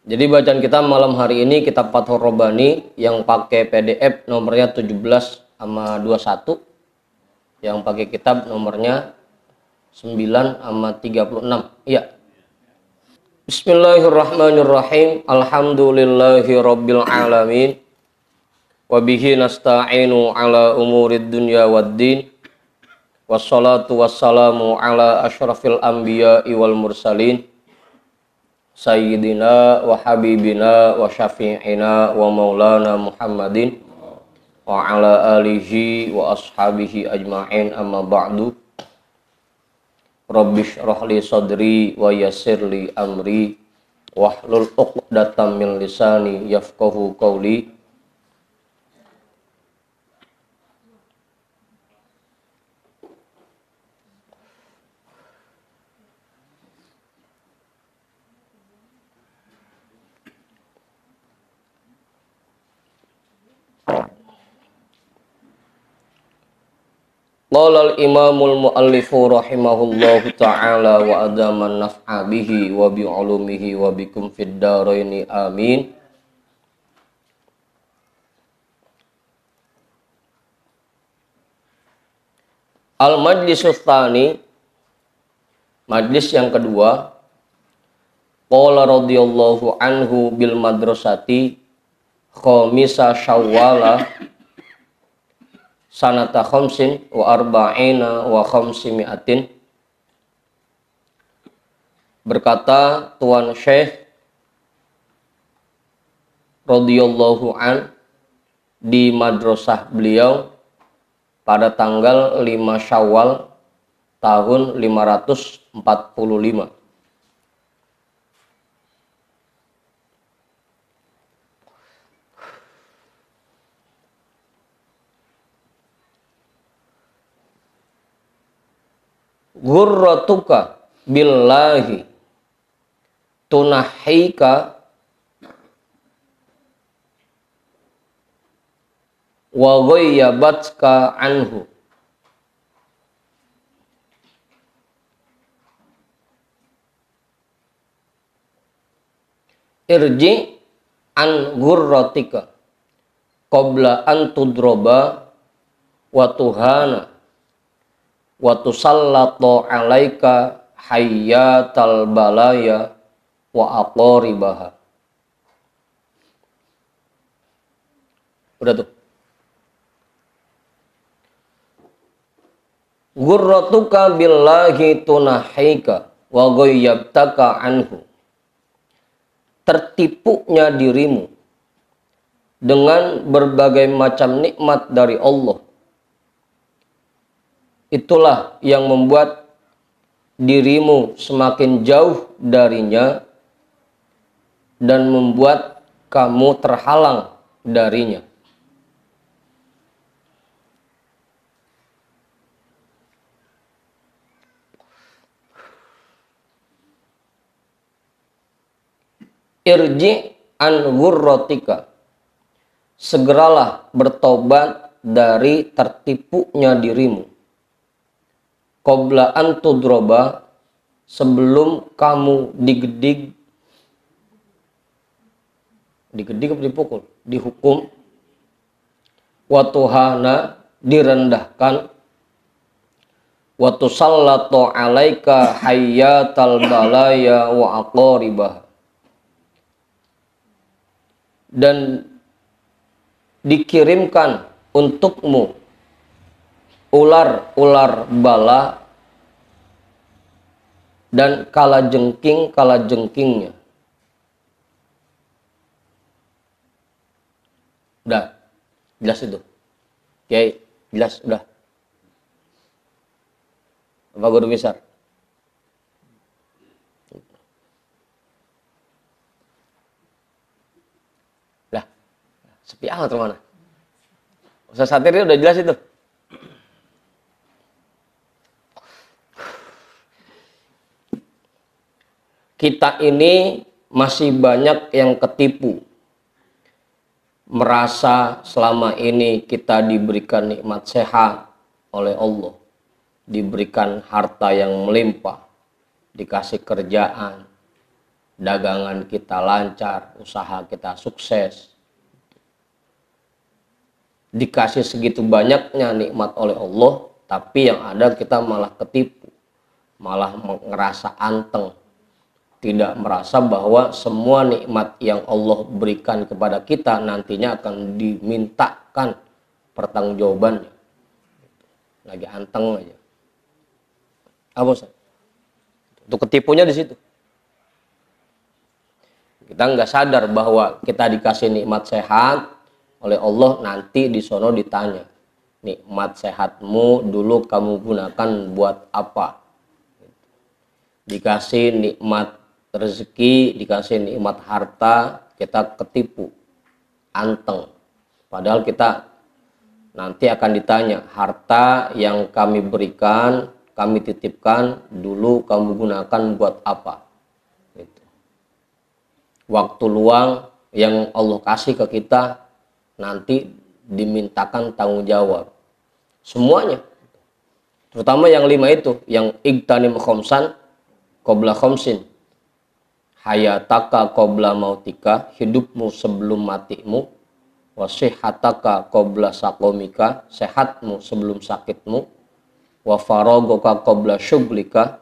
Jadi bacaan kita malam hari ini kitab Fathur Rabbani yang pakai PDF nomornya 17 sama 21, yang pakai kitab nomornya 9 sama 36. Iya. Bismillahirrahmanirrahim. Alhamdulillahi rabbil alamin. Wabihi nasta'inu ala umurid dunya waddin. Wassalatu wassalamu ala ashrafil anbiya'i wal mursalin. Sayyidina wa habibina wa syafi'ina wa maulana Muhammadin wa ala alihi wa ashabihi ajma'in, amma ba'du. Rabbi shrah li sadri wa yassir li amri wahlul 'uqdatam min lisani yafqahu qawli. Qala al-imamul muallifu rahimahullahu ta'ala wa adaman naf'a bihi wa bi ulumihi wa bikum fid dharaini amin. Al-majlisus tsani, majlis yang kedua. Qala radhiyallahu anhu bil madrasati khamisa syawwala sanata khamsin wa arba'ina wa khamsimi'atin. Berkata Tuan Syekh radhiyallahu an di madrasah beliau pada tanggal 5 Syawal tahun 545. Ghurratuka billahi tunahika wa ghayyabatka anhu. Irji an ghurratika qabla an tudroba wa tuhana wa tusallatu alaika hayyatal balaya wa aqaribaha. Udah tuh. Ghurratuka billahi tunahika wa ghayyabtaka anhu. Tertipunya dirimu dengan berbagai macam nikmat dari Allah, itulah yang membuat dirimu semakin jauh darinya dan membuat kamu terhalang darinya. Irji an ghurratika, segeralah bertobat dari tertipunya dirimu. Qabla an tudroba, sebelum kamu digedik. Digedik apa dipukul? Dihukum. Wa tuhana, direndahkan. Wa tusallatu alaika hayyatal balaya wa aqaribah. Dan dikirimkan untukmu ular-ular bala dan kalajengking-kalajengkingnya. Udah, jelas itu. Oke, jelas, udah. Bapak Guru Besar. Udah, sepi amat mana? Ustaz Satir udah jelas itu. Kita ini masih banyak yang ketipu, merasa selama ini kita diberikan nikmat sehat oleh Allah, diberikan harta yang melimpah, dikasih kerjaan, dagangan kita lancar, usaha kita sukses. Dikasih segitu banyaknya nikmat oleh Allah, tapi yang ada kita malah ketipu, malah ngerasa anteng, tidak merasa bahwa semua nikmat yang Allah berikan kepada kita nantinya akan dimintakan pertanggungjawabannya. Lagi anteng aja. Apa Ustaz? Itu ketipunya di situ. Kita nggak sadar bahwa kita dikasih nikmat sehat oleh Allah, nanti di sono ditanya, nikmat sehatmu dulu kamu gunakan buat apa? Dikasih nikmat rezeki, dikasih nikmat harta, kita ketipu, anteng. Padahal kita nanti akan ditanya, harta yang kami berikan, kami titipkan, dulu kamu gunakan buat apa? Gitu. Waktu luang yang Allah kasih ke kita, nanti dimintakan tanggung jawab. Semuanya. Terutama yang 5 itu, yang igtanim khomsan qabla khomsin. Hayataka qabla mautika, hidupmu sebelum matimu. Wasihataka qabla sakomika, sehatmu sebelum sakitmu. Wa faragoka qabla syuglika,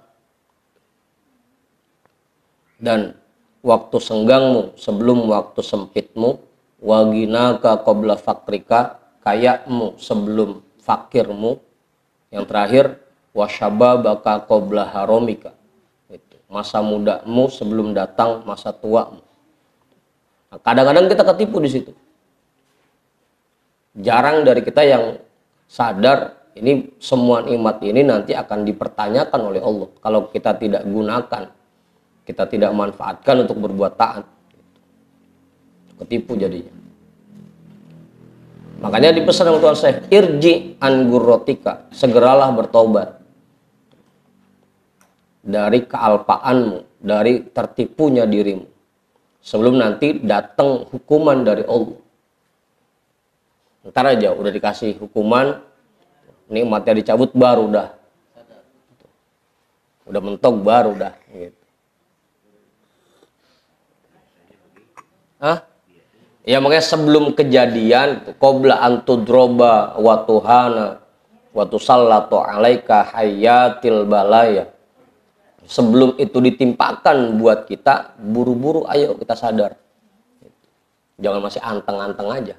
dan waktu senggangmu sebelum waktu sempitmu. Wa ginaka qabla fakrika, kayamu sebelum fakirmu. Yang terakhir, wa syababaka qabla haromika, masa mudamu sebelum datang masa tuamu. Nah, kadang-kadang kita ketipu di situ. Jarang dari kita yang sadar ini semua nikmat ini nanti akan dipertanyakan oleh Allah kalau kita tidak gunakan, kita tidak manfaatkan untuk berbuat taat. Ketipu jadinya. Makanya dipesan oleh Tuhan Syekh, irji an gurrotika, segeralah bertobat dari kealpaanmu, dari tertipunya dirimu, sebelum nanti datang hukuman dari Allah. Ntar aja udah dikasih hukuman, nikmatnya dicabut, baru udah mentok, baru gitu. Hah? Ya makanya sebelum kejadian, qabla antudroba wa tuhana wa tusallatu alaika hayatil balaya. Sebelum itu ditimpakan buat kita, buru-buru ayo kita sadar. Jangan masih anteng-anteng aja.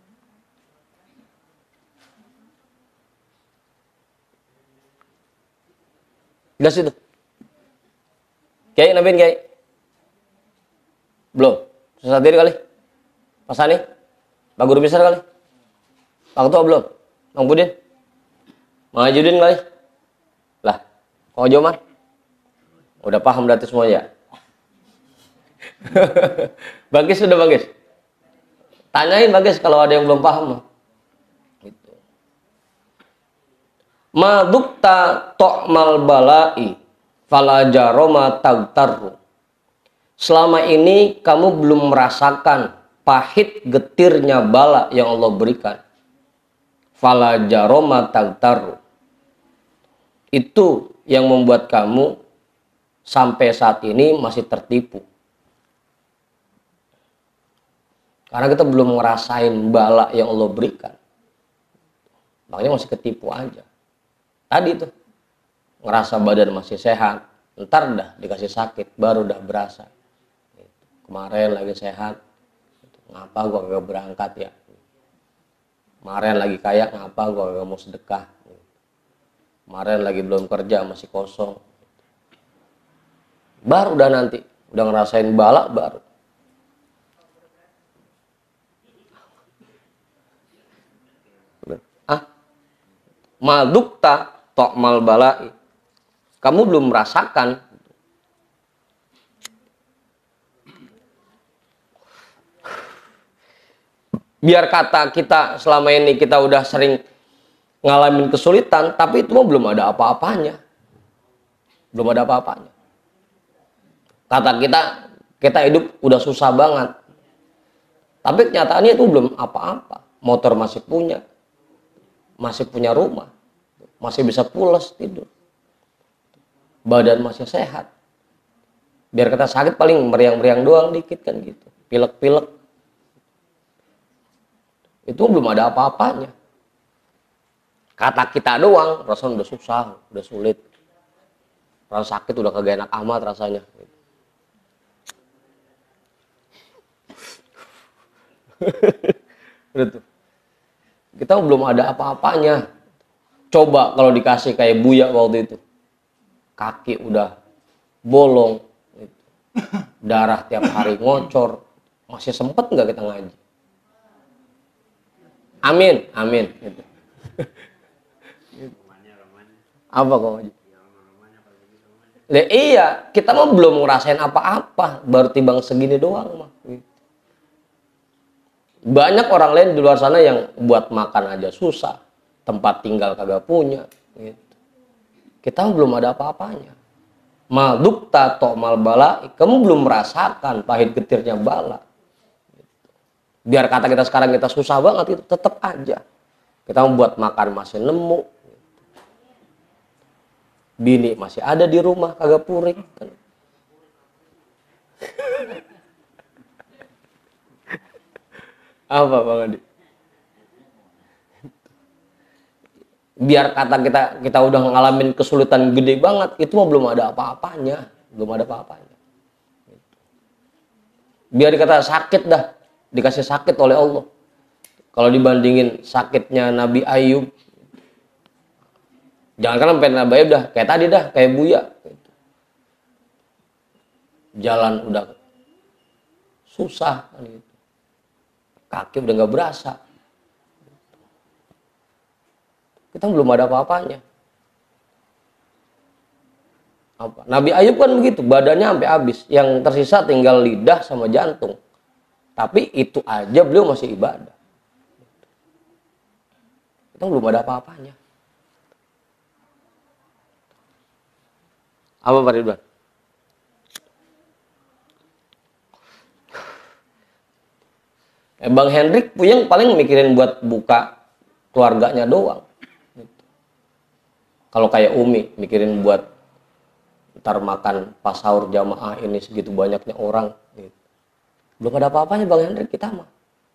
Jelas itu. Kiai Nabi Kiai. Belum. Susah diri kali. Pak Sani, Pak Guru Besar kali. Pak Ketua belum? Bang Budin? Bang Ajudin kali? Lah, Kang Jomar? Udah paham berarti semuanya? Bagis sudah Bagis? Tanyain Bagis kalau ada yang belum paham. Gitu. Madukta to'mal balai fala jaroma tagtarru. Selama ini kamu belum merasakan pahit getirnya bala yang Allah berikan. Fala jaroma tagtarru. Itu yang membuat kamu sampai saat ini masih tertipu. Karena kita belum ngerasain bala yang Allah berikan. Makanya masih ketipu aja. Tadi tuh, ngerasa badan masih sehat. Ntar dah dikasih sakit, baru dah berasa. Kemarin lagi sehat, ngapa gua gak berangkat ya? Kemarin lagi kaya, ngapa gua gak mau sedekah? Kemarin lagi belum kerja, masih kosong. Baru udah nanti, udah ngerasain bala baru. Madukta to'mal balai. Kamu belum merasakan. Biar kata kita selama ini kita udah sering ngalamin kesulitan, tapi itu mah belum ada apa-apanya. Belum ada apa-apanya. Kata kita hidup udah susah banget. Tapi kenyataannya itu belum apa-apa. Motor masih punya. Masih punya rumah. Masih bisa pulas tidur. Badan masih sehat. Biar kata sakit paling meriang-meriang doang dikit kan gitu. Pilek-pilek. Itu belum ada apa-apanya. Kata kita doang, rasanya udah susah, udah sulit. Rasa sakit udah kagak enak amat rasanya. Gitu. Kita belum ada apa-apanya. Coba kalau dikasih kayak Buya waktu itu. Kaki udah bolong. Gitu. Darah tiap hari ngocor. Masih sempet nggak kita ngaji? Amin, amin. Gitu. Apa kok ngaji? Iya, kita mah belum ngerasain apa-apa, baru timbang segini doang mah. Banyak orang lain di luar sana yang buat makan aja susah, tempat tinggal kagak punya. Gitu. Kita belum ada apa-apanya. Mal dukta tok mal bala, kamu belum merasakan pahit getirnya bala. Biar kata kita sekarang kita susah banget itu tetap aja. Kita membuat makan masih nemu. Bini masih ada di rumah kagak purik kan. Apa Bang Adi? Biar kata kita udah ngalamin kesulitan gede banget, itu mah belum ada apa-apanya, belum ada apa-apanya. Biar dikata sakit dah, dikasih sakit oleh Allah. Kalau dibandingin sakitnya Nabi Ayub, jangan kan sampai Nabi Ayub dah kayak tadi dah, kayak Buya. Jalan udah susah, kaki udah nggak berasa. Kita belum ada apa-apanya. Apa? Nabi Ayub kan begitu, badannya sampai habis, yang tersisa tinggal lidah sama jantung. Tapi itu aja beliau masih ibadah. Kita belum ada apa-apanya. Apa Pak Ridwan? Bang Hendrik Puyeng paling mikirin buat buka keluarganya doang. Kalau kayak Umi mikirin buat ntar makan pas sahur jamaah ini segitu banyaknya orang. Belum ada apa-apanya Bang Hendrik kita mah.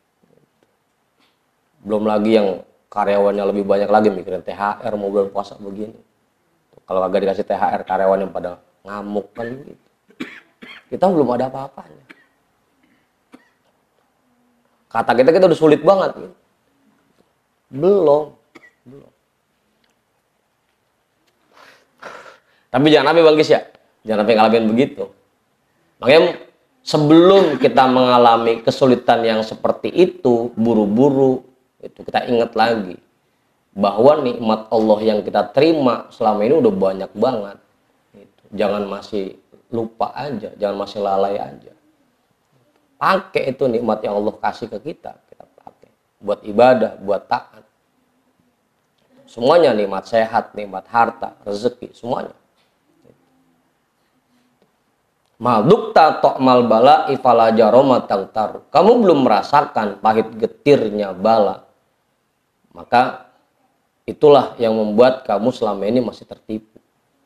Belum lagi yang karyawannya lebih banyak lagi mikirin THR mau bulan puasa begini. Kalau kagak dikasih THR karyawan yang pada ngamuk kan gitu. Kita belum ada apa-apanya. Kata kita udah sulit banget gitu. Belum. Tapi jangan sampai Bang Gis ya. Jangan sampai ngalamin begitu. Makanya sebelum kita mengalami kesulitan yang seperti itu, buru-buru, itu kita ingat lagi bahwa nikmat Allah yang kita terima selama ini udah banyak banget. Jangan masih lupa aja, jangan masih lalai aja. Pakai itu nikmat yang Allah kasih ke kita pakai buat ibadah, buat taat. Semuanya nikmat sehat, nikmat harta, rezeki, semuanya. Madukta tokmal bala ifala jaroma tangtar. Kamu belum merasakan pahit getirnya bala. Maka itulah yang membuat kamu selama ini masih tertipu.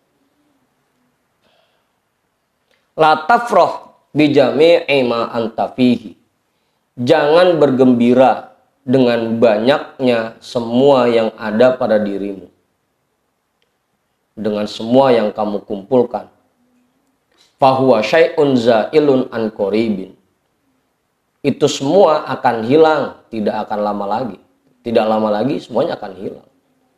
La tafroh bijami'i ma anta fihi. Jangan bergembira dengan banyaknya semua yang ada pada dirimu. Dengan semua yang kamu kumpulkan. Fahuwa syai'un za'ilun an qoribin. Itu semua akan hilang, tidak akan lama lagi. Tidak lama lagi semuanya akan hilang.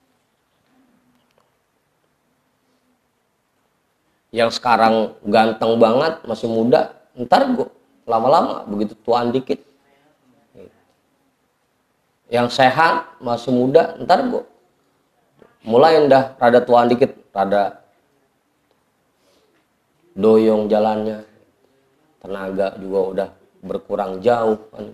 Yang sekarang ganteng banget, masih muda, ntar gue lama-lama begitu tuaan dikit. Yang sehat, masih muda, ntar gue mulai dah rada tuaan dikit, rada doyong jalannya, tenaga juga udah berkurang jauh kan.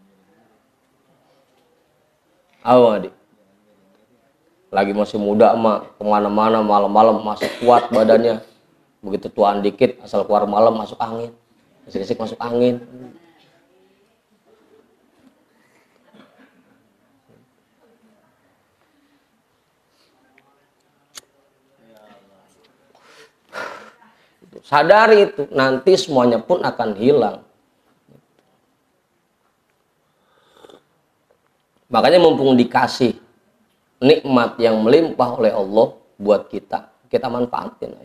Adik lagi masih muda mah kemana-mana malam-malam masih kuat badannya, begitu tuaan dikit asal keluar malam masuk angin, bisik-bisik masuk angin. Sadari itu, nanti semuanya pun akan hilang. Makanya mumpung dikasih nikmat yang melimpah oleh Allah buat kita, kita manfaatin.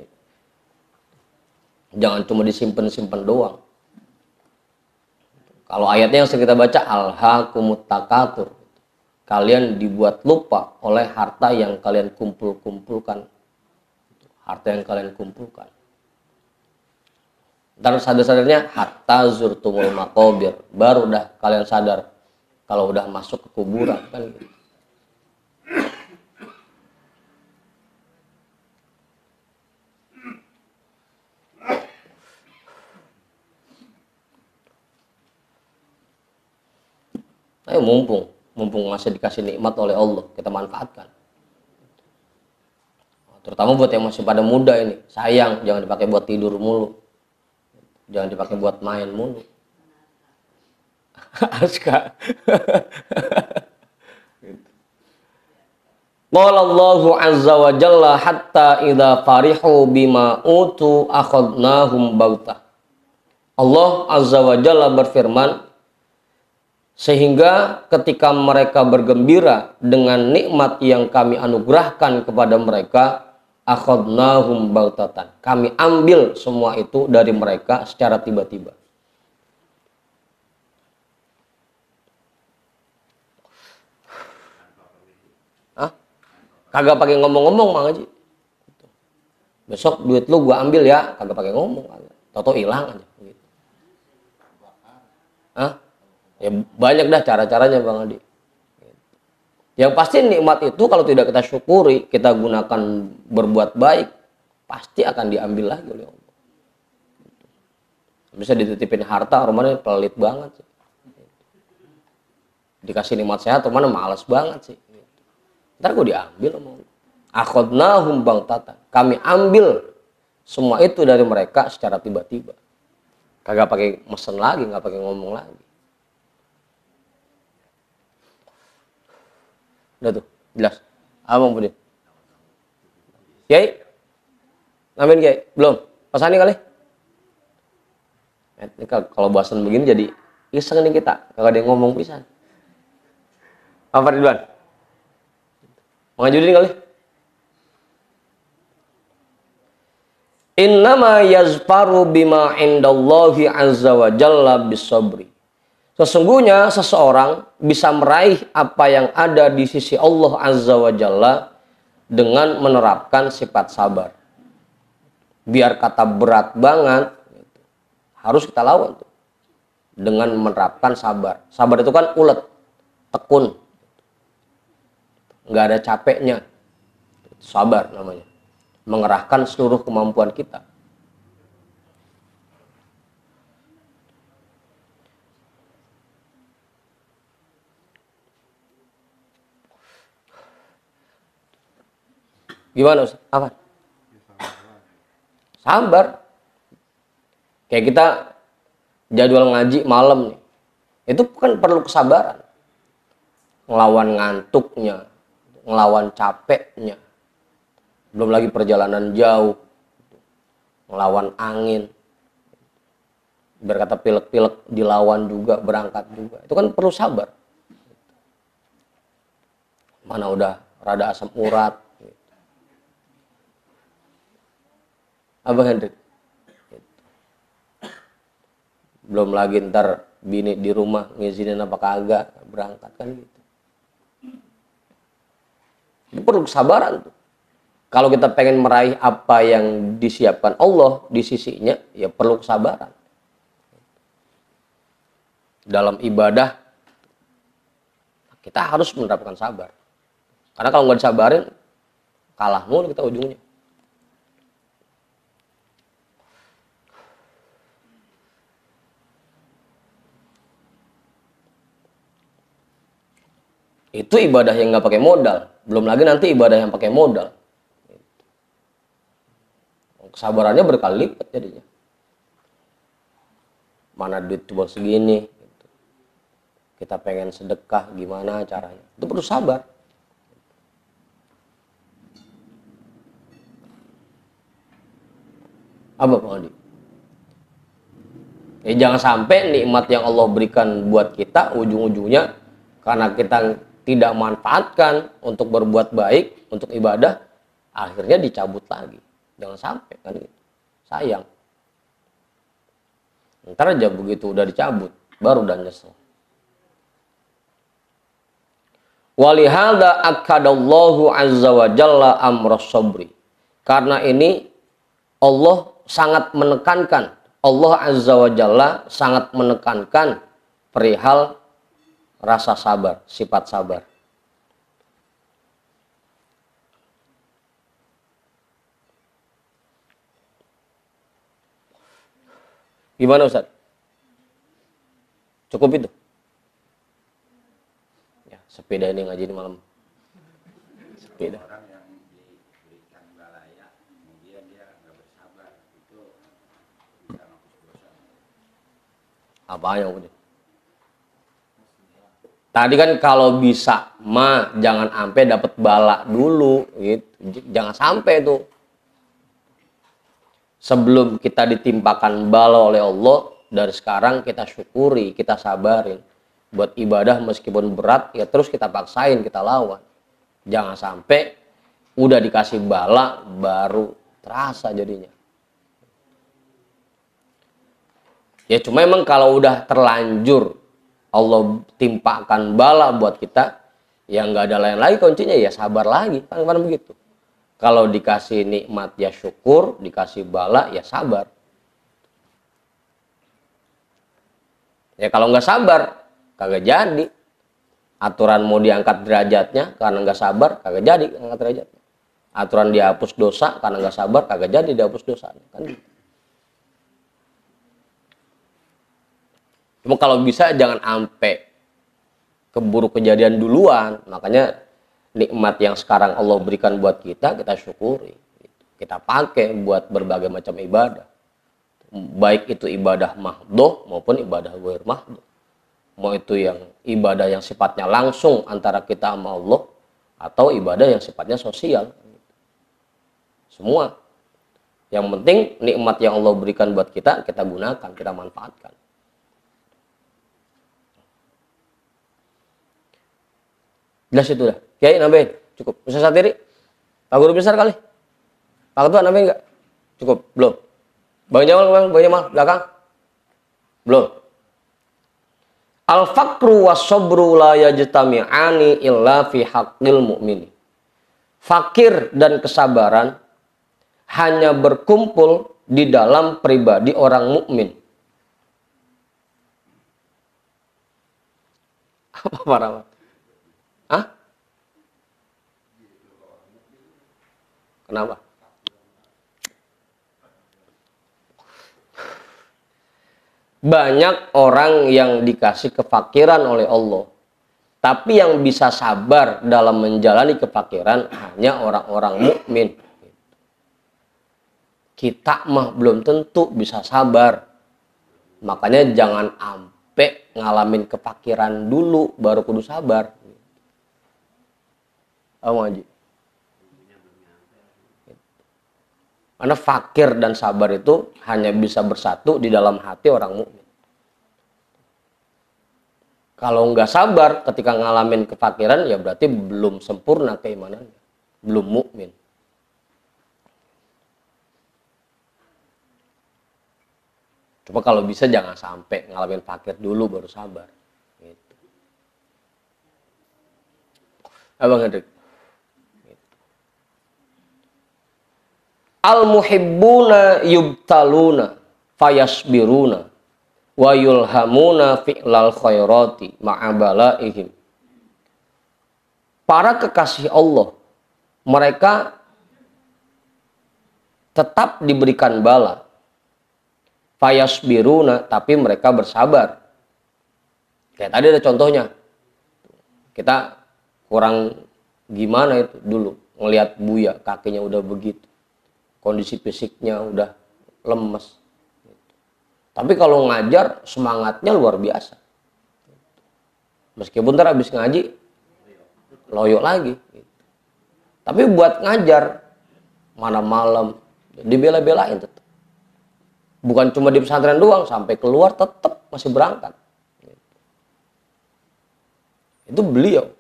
Jangan cuma disimpan-simpan doang. Kalau ayatnya yang sering kita baca, alhaakumut takatsur. Kalian dibuat lupa oleh harta yang kalian kumpulkan. Harta yang kalian kumpulkan. Dan sadar-sadarnya hatta zurtumul maqabir. Baru dah kalian sadar kalau udah masuk ke kuburan kan gitu. Ayo mumpung masih dikasih nikmat oleh Allah, kita manfaatkan. Terutama buat yang masih pada muda ini, sayang, jangan dipakai buat tidur mulu, jangan dipakai buat main mulu. Aska. Qala Allahu azza wa jalla hatta idza farihu bima utu akhadnahum bautah. Allah azza wa jalla berfirman, sehingga ketika mereka bergembira dengan nikmat yang kami anugerahkan kepada mereka, akhadnahum bautatan. Kami ambil semua itu dari mereka secara tiba-tiba. Hah? Kagak pakai ngomong-ngomong Mang Haji. Besok duit lu gua ambil ya, kagak pakai ngomong. Toto hilang aja gitu. Hah? Ya banyak dah cara-caranya Bang Adi. Yang pasti nikmat itu kalau tidak kita syukuri, kita gunakan berbuat baik, pasti akan diambil lagi oleh Allah. Bisa dititipin harta, rumahnya pelit banget sih. Dikasih nikmat sehat, rumahnya malas banget sih. Ntar gue diambil sama Allah. Akhadnahum baghtatan. Kami ambil semua itu dari mereka secara tiba-tiba. Kagak pakai mesen lagi, nggak pakai ngomong lagi. Udah tuh, jelas. Abang Budin. Kiai? Ngamen Kiai? Belum? Pasani kali? Ini kalau bahasan begini jadi iseng nih kita. Kagak ada yang ngomong pisan. Apa Ridwan? Mengajurin kali? Innama yazfaru bima indallahi azza wa jalla bisabri. Sesungguhnya seseorang bisa meraih apa yang ada di sisi Allah Azza wa Jalla dengan menerapkan sifat sabar. Biar kata berat banget, harus kita lawan tuh. Dengan menerapkan sabar. Sabar itu kan ulet, tekun. Nggak ada capeknya. Sabar namanya. Mengerahkan seluruh kemampuan kita. Gimana Ustaz? Apa? Sabar. Kayak kita jadwal ngaji malam nih. Itu kan perlu kesabaran. Ngelawan ngantuknya, ngelawan capeknya. Belum lagi perjalanan jauh. Ngelawan angin. Berkata pilek-pilek dilawan juga, berangkat juga. Itu kan perlu sabar. Mana udah rada asam urat. Abang Hendrik. Belum lagi ntar bini di rumah ngizinin apa kagak, berangkat kan gitu. Itu perlu kesabaran tuh. Kalau kita pengen meraih apa yang disiapkan Allah di sisinya, ya perlu kesabaran. Dalam ibadah kita harus menerapkan sabar. Karena kalau nggak disabarin, kalah mulu kita ujungnya. Itu ibadah yang nggak pakai modal. Belum lagi nanti ibadah yang pakai modal. Kesabarannya berkali lipat jadinya. Mana duit cuma segini. Kita pengen sedekah, gimana caranya. Itu perlu sabar. Apa Pak Adi? Jangan sampai nikmat yang Allah berikan buat kita ujung-ujungnya karena kita tidak manfaatkan untuk berbuat baik, untuk ibadah, akhirnya dicabut lagi. Jangan sampai kan gitu. Sayang. Ntar aja begitu udah dicabut, baru udah nyesel. Walihada akadallahu azza wa jalla amras sabri. Karena ini Allah sangat menekankan, Allah azza wa jalla sangat menekankan perihal rasa sabar, sifat sabar. Gimana Ustaz? Cukup itu? Ya, sepeda ini ngaji di malam. Sepeda. Orang yang diberikan balaya, kemudian dia nggak bersabar, itu bisa menghapus dosa. Apa yang udah? Tadi kan kalau bisa jangan sampai dapat bala dulu gitu. Jangan sampai tuh. Sebelum kita ditimpakan bala oleh Allah, dari sekarang kita syukuri, kita sabarin. Buat ibadah meskipun berat, ya terus kita paksain, kita lawan. Jangan sampai udah dikasih bala, baru terasa jadinya. Ya cuma emang kalau udah terlanjur Allah timpakan bala buat kita, ya nggak ada lain lagi kuncinya, ya sabar lagi. Kan begitu. Kalau dikasih nikmat ya syukur, dikasih bala ya sabar. Ya kalau nggak sabar, kagak jadi. Aturan mau diangkat derajatnya karena nggak sabar, kagak jadi angkat derajatnya. Aturan dihapus dosa karena nggak sabar, kagak jadi dihapus dosanya. Kan gitu. Cuma kalau bisa jangan sampai keburu kejadian duluan. Makanya nikmat yang sekarang Allah berikan buat kita syukuri. Kita pakai buat berbagai macam ibadah. Baik itu ibadah mahdoh maupun ibadah ghair mahdoh. Mau itu yang ibadah yang sifatnya langsung antara kita sama Allah, atau ibadah yang sifatnya sosial. Semua. Yang penting nikmat yang Allah berikan buat kita gunakan, kita manfaatkan. Jelas itu dah. Kiai nambahin, cukup. Ustaz Satiri, Pak Guru besar kali. Pak Ketua nambahin enggak? Cukup, belum. Bang Jamal, belakang. Belum. Al-faqru was-sabru la yajtami'ani illa fi haqqil mu'mini. Fakir dan kesabaran hanya berkumpul di dalam pribadi orang mukmin. Apa para? Hah? Kenapa? Banyak orang yang dikasih kefakiran oleh Allah, tapi yang bisa sabar dalam menjalani kefakiran hanya orang-orang mukmin. Kita mah belum tentu bisa sabar. Makanya jangan ampe ngalamin kefakiran dulu baru kudu sabar. Haji. Karena fakir dan sabar itu hanya bisa bersatu di dalam hati orang mukmin. Kalau nggak sabar ketika ngalamin kefakiran, ya berarti belum sempurna keimanannya, belum mukmin. Coba kalau bisa jangan sampai ngalamin fakir dulu baru sabar. Gitu. Abang Hendrik. Al-muhibbuna yubtaluna fayasbiruna wa yulhamuna fi'lal khairati ma'abalaihim. Para kekasih Allah, mereka tetap diberikan bala. Fayasbiruna, tapi mereka bersabar. Kayak tadi ada contohnya. Kita kurang gimana itu dulu. Ngelihat Buya, kakinya udah begitu. Kondisi fisiknya udah lemes. Tapi kalau ngajar semangatnya luar biasa. Meskipun ntar habis ngaji loyo lagi. Tapi buat ngajar mana malam dibela-belain tetap. Bukan cuma di pesantren doang, sampai keluar tetap masih berangkat. Itu beliau.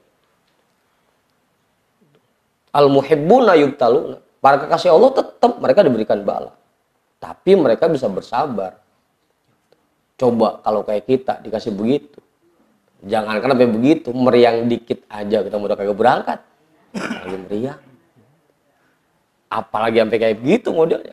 Al-muhibbuna yubtaluna. Para kekasih Allah tetap mereka diberikan bala. Tapi mereka bisa bersabar. Coba kalau kayak kita dikasih begitu. Jangan sampai begitu, meriang dikit aja kita udah kagak berangkat. Lagi meriang. Apalagi sampai kayak begitu modelnya.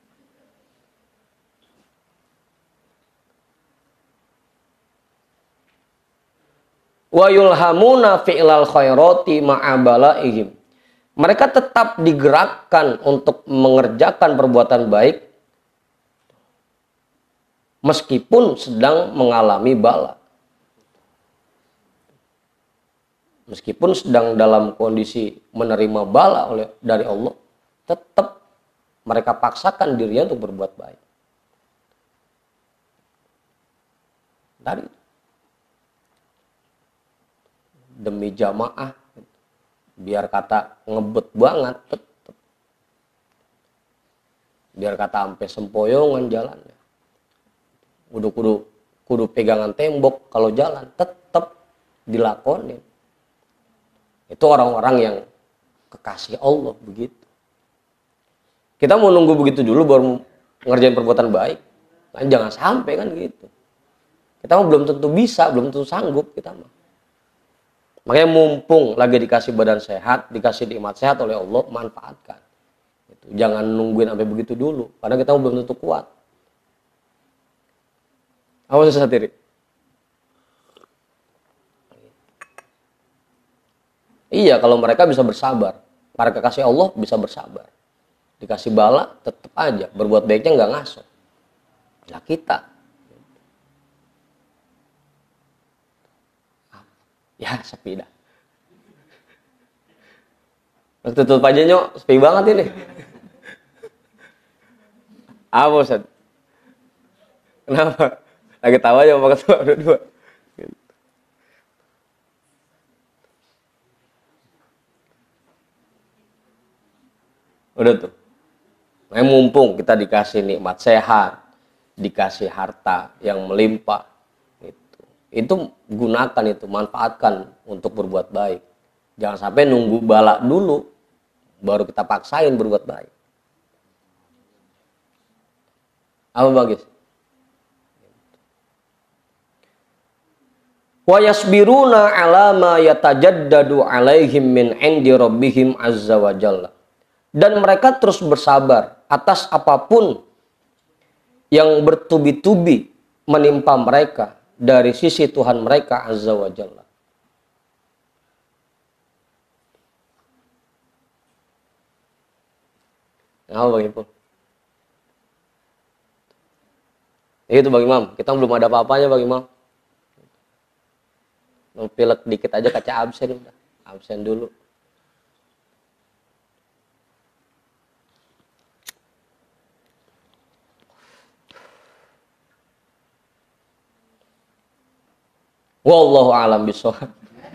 Wa yulhamuna fi'lal khairati ma'abalaihim. Mereka tetap digerakkan untuk mengerjakan perbuatan baik meskipun sedang mengalami bala. Meskipun sedang dalam kondisi menerima bala dari Allah, tetap mereka paksakan dirinya untuk berbuat baik. Dari demi jamaah, biar kata ngebet banget, tetap. Biar kata sampai sempoyongan jalannya. Kudu pegangan tembok kalau jalan, tetap dilakonin. Itu orang-orang yang kekasih Allah begitu. Kita mau nunggu begitu dulu baru ngerjain perbuatan baik. Kan jangan sampai kan gitu. Kita mah belum tentu bisa, belum tentu sanggup kita mah. Makanya mumpung lagi dikasih badan sehat, dikasih nikmat sehat oleh Allah, manfaatkan. Gitu. Jangan nungguin sampai begitu dulu, karena kita belum tentu kuat. Apa susah diri? Iya, kalau mereka bisa bersabar, para kekasih Allah bisa bersabar. Dikasih bala, tetap aja berbuat baiknya nggak ngaso. Lah kita, ya sepi dah. Waktu tutup aja nyok, sepi banget ini. Apa Ustaz? Kenapa? Lagi tahu aja sama ketua berdua. Udah tuh. Nah, mumpung kita dikasih nikmat sehat, dikasih harta yang melimpah, itu gunakan itu, manfaatkan untuk berbuat baik. Jangan sampai nunggu bala dulu baru kita paksain berbuat baik. Apa bagus? Wa yasbiruna ala ma yatajaddadu alaihim min indi rabbihim azza wa jalla. Dan mereka terus bersabar atas apapun yang bertubi-tubi menimpa mereka dari sisi Tuhan mereka azza wa jalla. Nah, Bang Ipul. Itu Bang Imam, kita belum ada apa-apanya Bang Imam. Pilek dikit aja kaca absen udah. Absen dulu. Wallahu a'lam bishawab.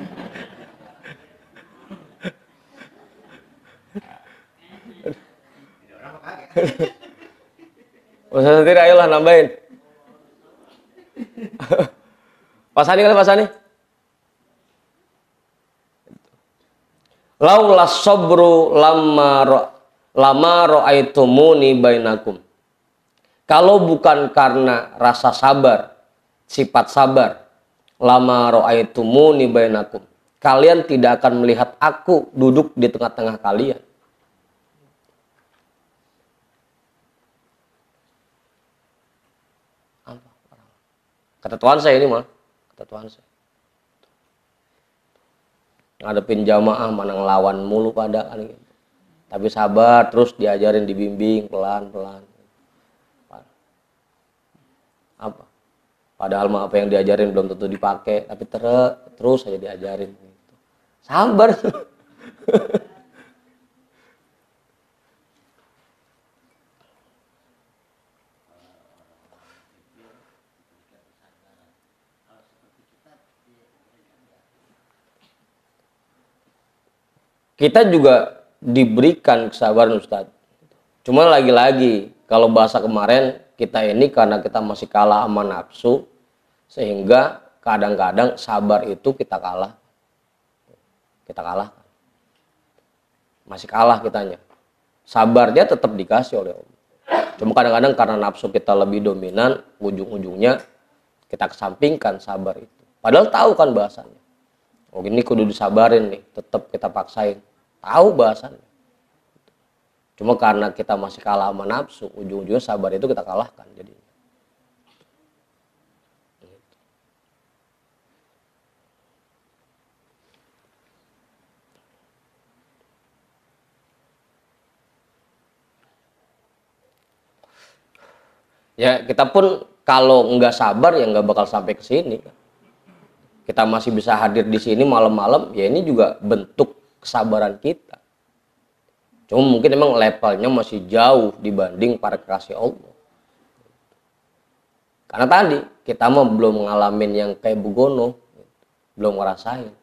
Ustaz sendiri ayolah nambahin. Pak Sani kali Pak Sani. Laula sabru lama ra'aitumuni bainakum. Kalau bukan karena rasa sabar, sifat sabar, lama ra'aitumuni bainakum. Kalian tidak akan melihat aku duduk di tengah-tengah kalian. Kata Tuhan saya ini mah, kata Tuhan saya. Ngadepin jamaah mana ngelawan mulu pada kan gitu. Tapi sabar, terus diajarin, dibimbing pelan-pelan. Apa? Padahal mah apa yang diajarin belum tentu dipakai, tapi terus aja diajarin gitu. Sabar. Kita juga diberikan kesabaran Ustadz. Cuma lagi-lagi Kalau bahasa kemarin, kita ini karena kita masih kalah sama nafsu, sehingga kadang-kadang sabar itu kita kalah. Kita kalah. Masih kalah kitanya. Sabarnya tetap dikasih oleh Allah. Cuma kadang-kadang karena nafsu kita lebih dominan, ujung-ujungnya kita kesampingkan sabar itu. Padahal tahu kan bahasanya. Oh ini kudu disabarin nih, tetap kita paksain. Tahu bahasanya. Cuma karena kita masih kalah sama nafsu, ujung-ujungnya sabar itu kita kalahkan jadinya. Ya kita pun kalau nggak sabar ya nggak bakal sampai ke sini. Kita masih bisa hadir di sini malam-malam, ya ini juga bentuk kesabaran kita. Cuma mungkin memang levelnya masih jauh dibanding para kekasih Allah. Karena tadi kita mah belum ngalamin yang kayak Bugono, belum ngerasain.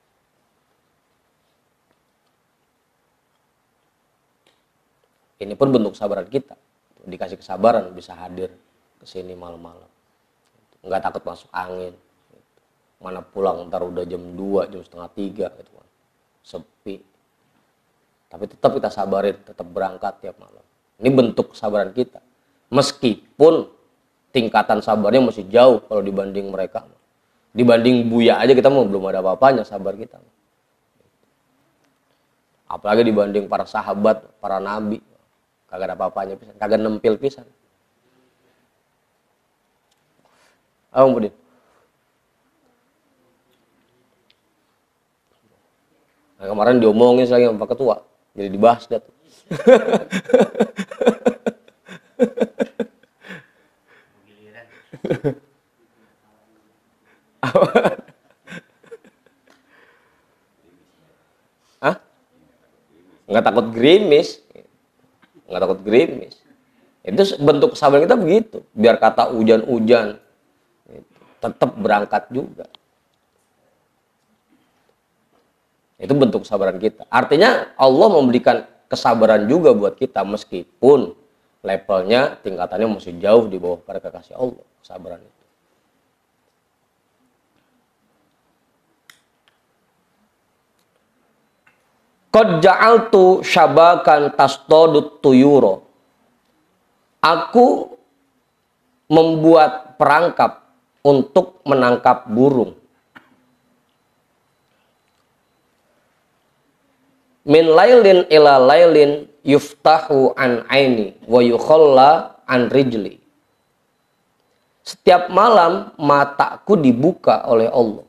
Ini pun bentuk kesabaran kita. Dikasih kesabaran bisa hadir ke sini malam-malam. Nggak takut masuk angin. Mana pulang ntar udah jam 2, jam setengah 3 gitu kan. Sepi. Tapi tetap kita sabarin, tetap berangkat tiap malam. Ini bentuk kesabaran kita. Meskipun tingkatan sabarnya masih jauh kalau dibanding mereka. Dibanding Buya aja kita mau belum ada apa-apanya sabar kita. Apalagi dibanding para sahabat, para nabi. Kagak ada apa-apanya pisan, kagak nempil pisan. Apa Budin? Nah, kemarin diomongin lagi sama Pak Ketua, jadi dibahas dah tuh. Hah? Nggak takut gerimis. Nggak takut gerimis. Itu bentuk kesabaran kita begitu. Biar kata hujan-hujan, tetap berangkat juga. Itu bentuk kesabaran kita. Artinya Allah memberikan kesabaran juga buat kita meskipun levelnya, tingkatannya masih jauh di bawah para kekasih Allah. Kesabaran itu. Qad ja'altu syabakan tasdodut tuyuro. Aku membuat perangkap untuk menangkap burung. Min lailin ila lailin yuftahu an aini wa yukhalla an rijli. Setiap malam mataku dibuka oleh Allah.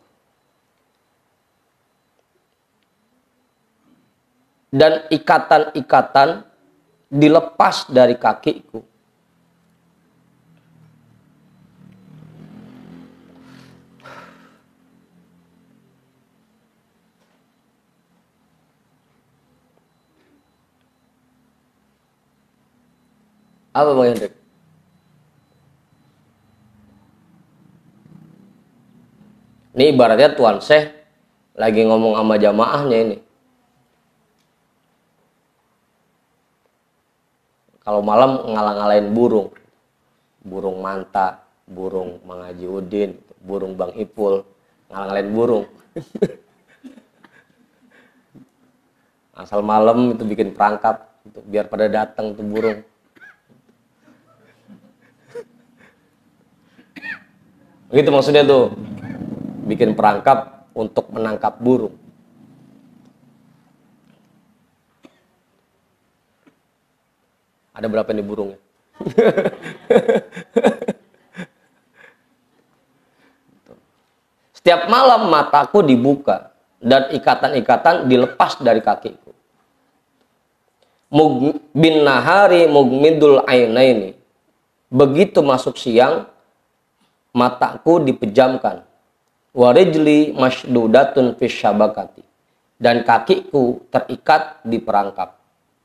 Dan ikatan-ikatan dilepas dari kakiku. Apa Bang Hendrik? Ini ibaratnya Tuan Syekh lagi ngomong sama jamaahnya ini. Kalau malam ngalah-ngalahin burung. Burung Manta, burung Mang Haji Udin, burung Bang Ipul, ngalah-ngalahin burung. Asal malam itu bikin perangkap gitu, biar pada datang tuh burung. Begitu maksudnya tuh, bikin perangkap untuk menangkap burung. Ada berapa nih burungnya? Setiap malam mataku dibuka dan ikatan-ikatan dilepas dari kakiku. Bin nahari mugmidul ainaini. Begitu masuk siang, mataku dipejamkan. Warijli masdudatun fis syabakati. Dan kakiku terikat di perangkap.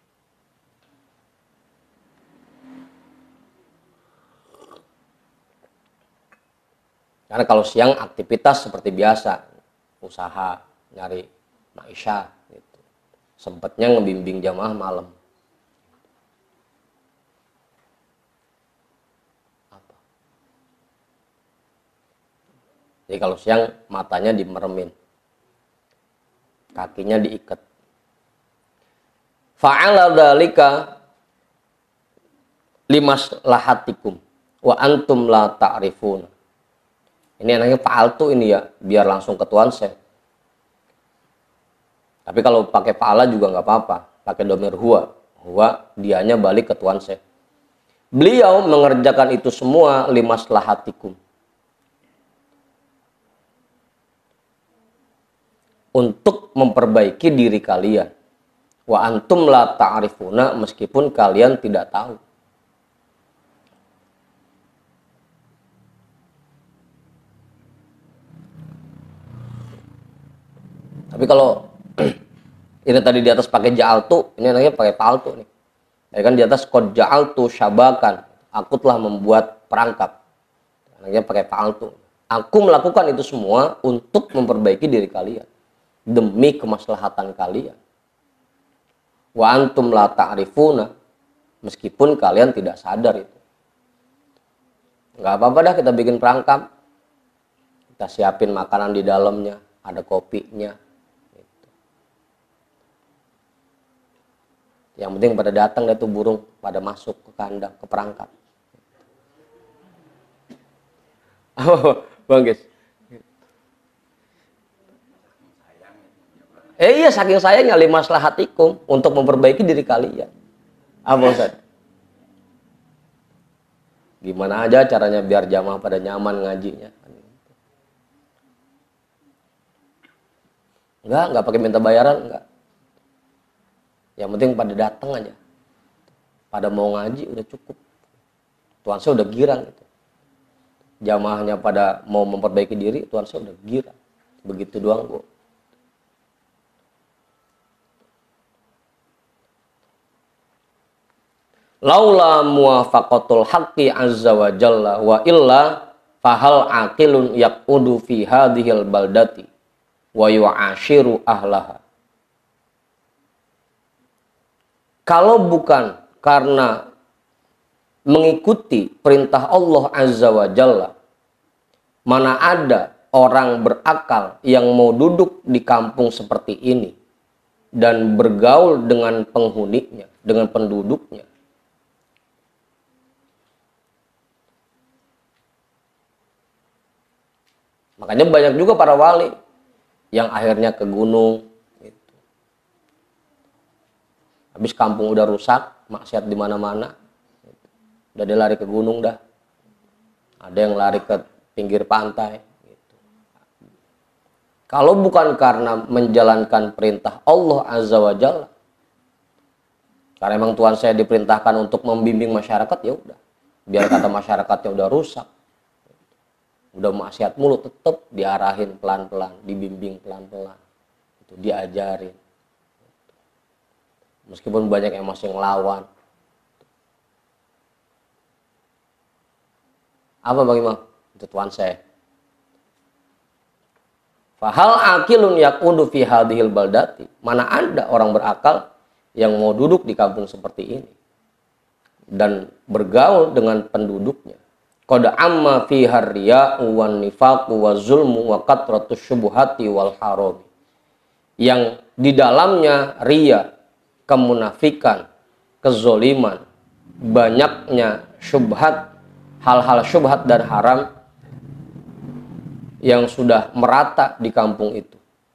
Karena kalau siang aktivitas seperti biasa, usaha, nyari maisha, gitu. Sempatnya ngebimbing jamaah malam. Jadi kalau siang matanya dimeremin, kakinya diikat. Fa'ala dzalika limaslahatikum wa antum la ta'rifun. Ini anaknya fa'altu ini ya, biar langsung ke tuan saya. Tapi kalau pakai fa'ala juga nggak apa-apa, pakai domir huwa. Huwa dianya balik ke tuan saya. Beliau mengerjakan itu semua limaslahatikum, untuk memperbaiki diri kalian. Wa antum la ta'rifuna, meskipun kalian tidak tahu. Tapi kalau ini tadi di atas pakai ja'altu, ini namanya pakai paltu nih. Ya kan di atas qad ja'altu syabakan, aku telah membuat perangkap. Namanya pakai paltu. Aku melakukan itu semua untuk memperbaiki diri kalian, demi kemaslahatan kalian. Wa antum la ta'rifuna, meskipun kalian tidak sadar itu. Nggak apa-apa dah kita bikin perangkap, kita siapin makanan di dalamnya, ada kopinya. Yang penting pada datang dah tuh burung, pada masuk ke kandang, ke perangkap. Bang guys. Iya, saking sayangnya limaslahatikum, untuk memperbaiki diri kalian. Apa Ustaz? Gimana aja caranya biar jamaah pada nyaman ngajinya? Enggak pakai minta bayaran, enggak. Yang penting pada datang aja, pada mau ngaji udah cukup. Tuan saya udah girang gitu. Jamaahnya pada mau memperbaiki diri, tuan saya udah girang. Begitu doang kok. Laula muwafaqatul haqqi azza wa jalla wa illa fahal aqilun yaqudu fi hadhil baldati wa yu'ashiru ahlaha. Kalau bukan karena mengikuti perintah Allah Azza wa Jalla, mana ada orang berakal yang mau duduk di kampung seperti ini dan bergaul dengan penghuninya, dengan penduduknya. Makanya banyak juga para wali yang akhirnya ke gunung. Habis kampung udah rusak, maksiat di mana-mana, udah dia lari ke gunung dah. Ada yang lari ke pinggir pantai. Gitu. Kalau bukan karena menjalankan perintah Allah Azza wa Jalla, karena emang Tuhan saya diperintahkan untuk membimbing masyarakat, ya udah. Biar kata masyarakatnya udah rusak, udah maksiat mulu, tetap diarahin pelan-pelan, dibimbing pelan-pelan, itu diajarin. Meskipun banyak yang masih ngelawan. Apa bagaimana? Itu tuan saya. Fahal akilun yaqudu fi hadhil baldati. Mana ada orang berakal yang mau duduk di kampung seperti ini dan bergaul dengan penduduknya. Qad amma fi harriya'u wan nifaqu wa zulmu wa katratus syubuhati wal harami. Yang di dalamnya riya, kemunafikan, kezoliman, banyaknya syubhat, hal-hal syubhat dan haram yang sudah merata di kampung itu.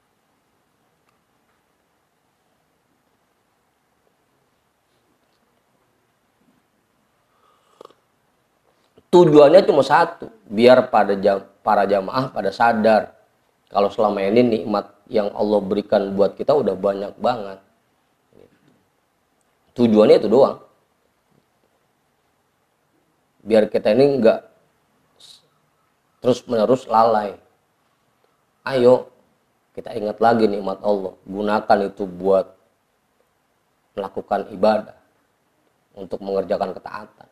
Tujuannya cuma satu, biar para jamaah pada sadar kalau selama ini nikmat yang Allah berikan buat kita udah banyak banget. Tujuannya itu doang. Biar kita ini enggak terus-menerus lalai. Ayo kita ingat lagi nikmat Allah. Gunakan itu buat melakukan ibadah, untuk mengerjakan ketaatan.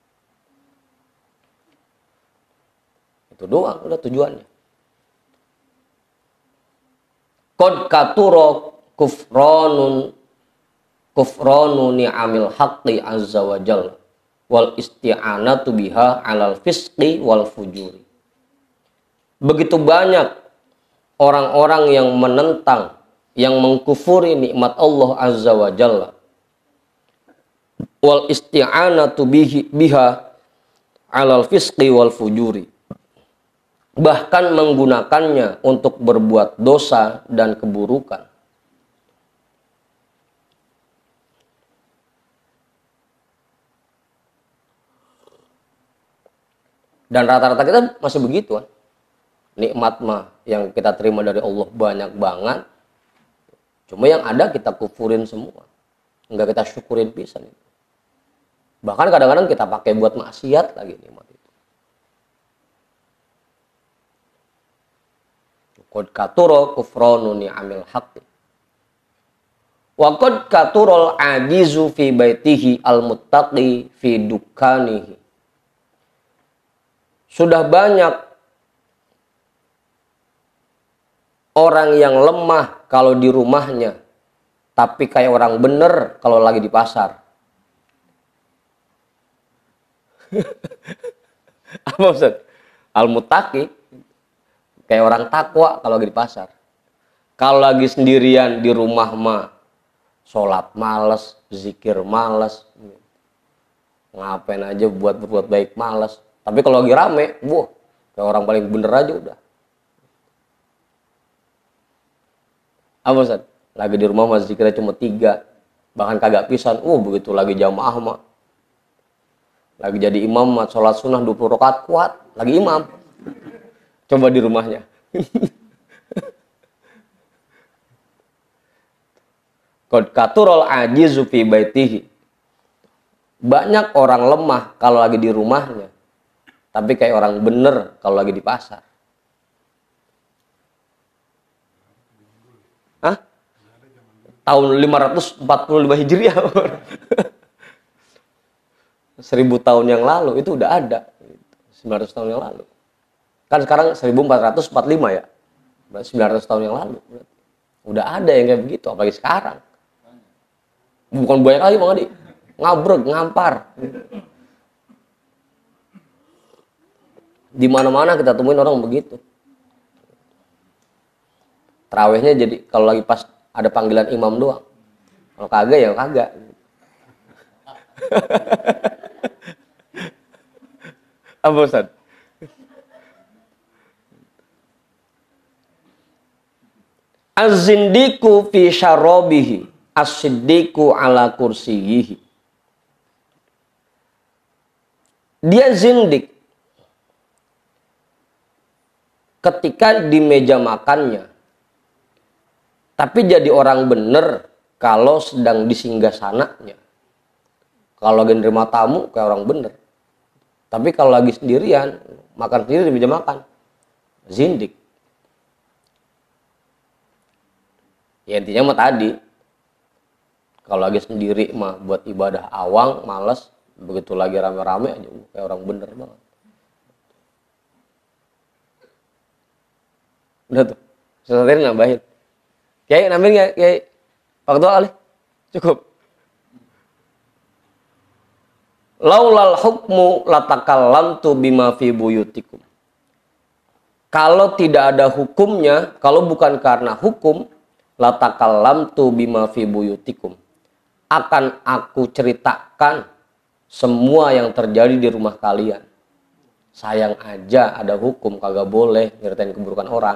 Itu doang, udah tujuannya. Qad katuro kufranu ni'amil haqqi azza wa jalla wal isti'anatu biha alal fisqi wal fujuri. begitu banyak orang-orang yang menentang, yang mengkufuri nikmat Allah Azza wa Jalla. Wal isti'anatu biha alal fisqi wal fujuri. Bahkan menggunakannya untuk berbuat dosa dan keburukan. Dan rata-rata kita masih begitu kan. Nikmat mah yang kita terima dari Allah banyak banget. Cuma yang ada kita kufurin semua. Enggak kita syukurin pisan. Bahkan kadang-kadang kita pakai buat maksiat lagi nikmat itu. Qad katuro kufranu ni'amil haqqi. Wa qad katurul ajizu fi baitihi al-muttaqi fi dukanihi. Sudah banyak orang yang lemah kalau di rumahnya, tapi kayak orang bener kalau lagi di pasar. Apa Ustaz? Al-muttaqi kayak orang takwa kalau lagi di pasar. Kalau lagi sendirian di rumah mah sholat males, zikir males, ngapain aja buat berbuat baik males. Tapi kalau lagi rame, kayak orang paling bener aja udah. Apa Ustaz? Lagi di rumah mah zikirnya cuma 3, bahkan kagak pisan. Begitu lagi jamaah mah, lagi jadi imam mah sholat sunnah 20 rakaat kuat, lagi imam. Coba di rumahnya. Qad katurul ajizu fi baitihi. Banyak orang lemah kalau lagi di rumahnya, tapi kayak orang bener kalau lagi di pasar. Hah? Tahun 545 Hijriah. 1000 tahun yang lalu itu udah ada. 900 tahun yang lalu. Kan sekarang 1445 ya. 900 tahun yang lalu. Udah ada yang kayak begitu, apalagi sekarang. Bukan banyak lagi Bang Adi. Ngabreg, ngampar. Di mana-mana kita temuin orang begitu. Tarawihnya jadi kalau lagi pas ada panggilan imam doang. Kalau kagak ya kagak. Apa Ustaz? Az-zindiku fi syarabihi, as-siddiqu ala kursiyihi. Dia zindik ketika di meja makannya, tapi jadi orang bener kalau sedang di singgasananya. Kalau lagi nerima tamu kayak orang bener. Tapi kalau lagi sendirian, makan sendiri di meja makan, zindik. Ya intinya mah tadi, kalau lagi sendiri mah buat ibadah awang, males. Begitu lagi rame-rame aja, kayak orang bener banget. Udah tuh, sesuatu nambahin. Kiai nambahin nggak, Kiai? Waktu alih, cukup. Laulal hukmu latakallamtu bima fi buyutikum. Kalau tidak ada hukumnya, kalau bukan karena hukum, latakallamtu bima fi buyutikum. Akan aku ceritakan semua yang terjadi di rumah kalian. Sayang aja ada hukum, kagak boleh nyeritain keburukan orang.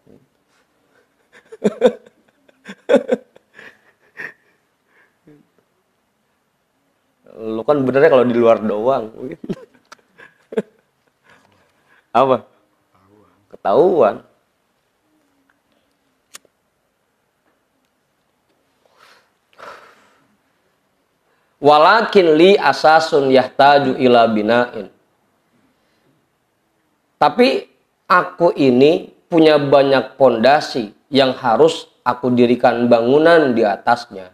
Lu kan benernya kalau di luar doang. Apa? Ketahuan. Walakin li asasun yahtaju ila bina'in. Tapi aku ini punya banyak pondasi yang harus aku dirikan bangunan di atasnya.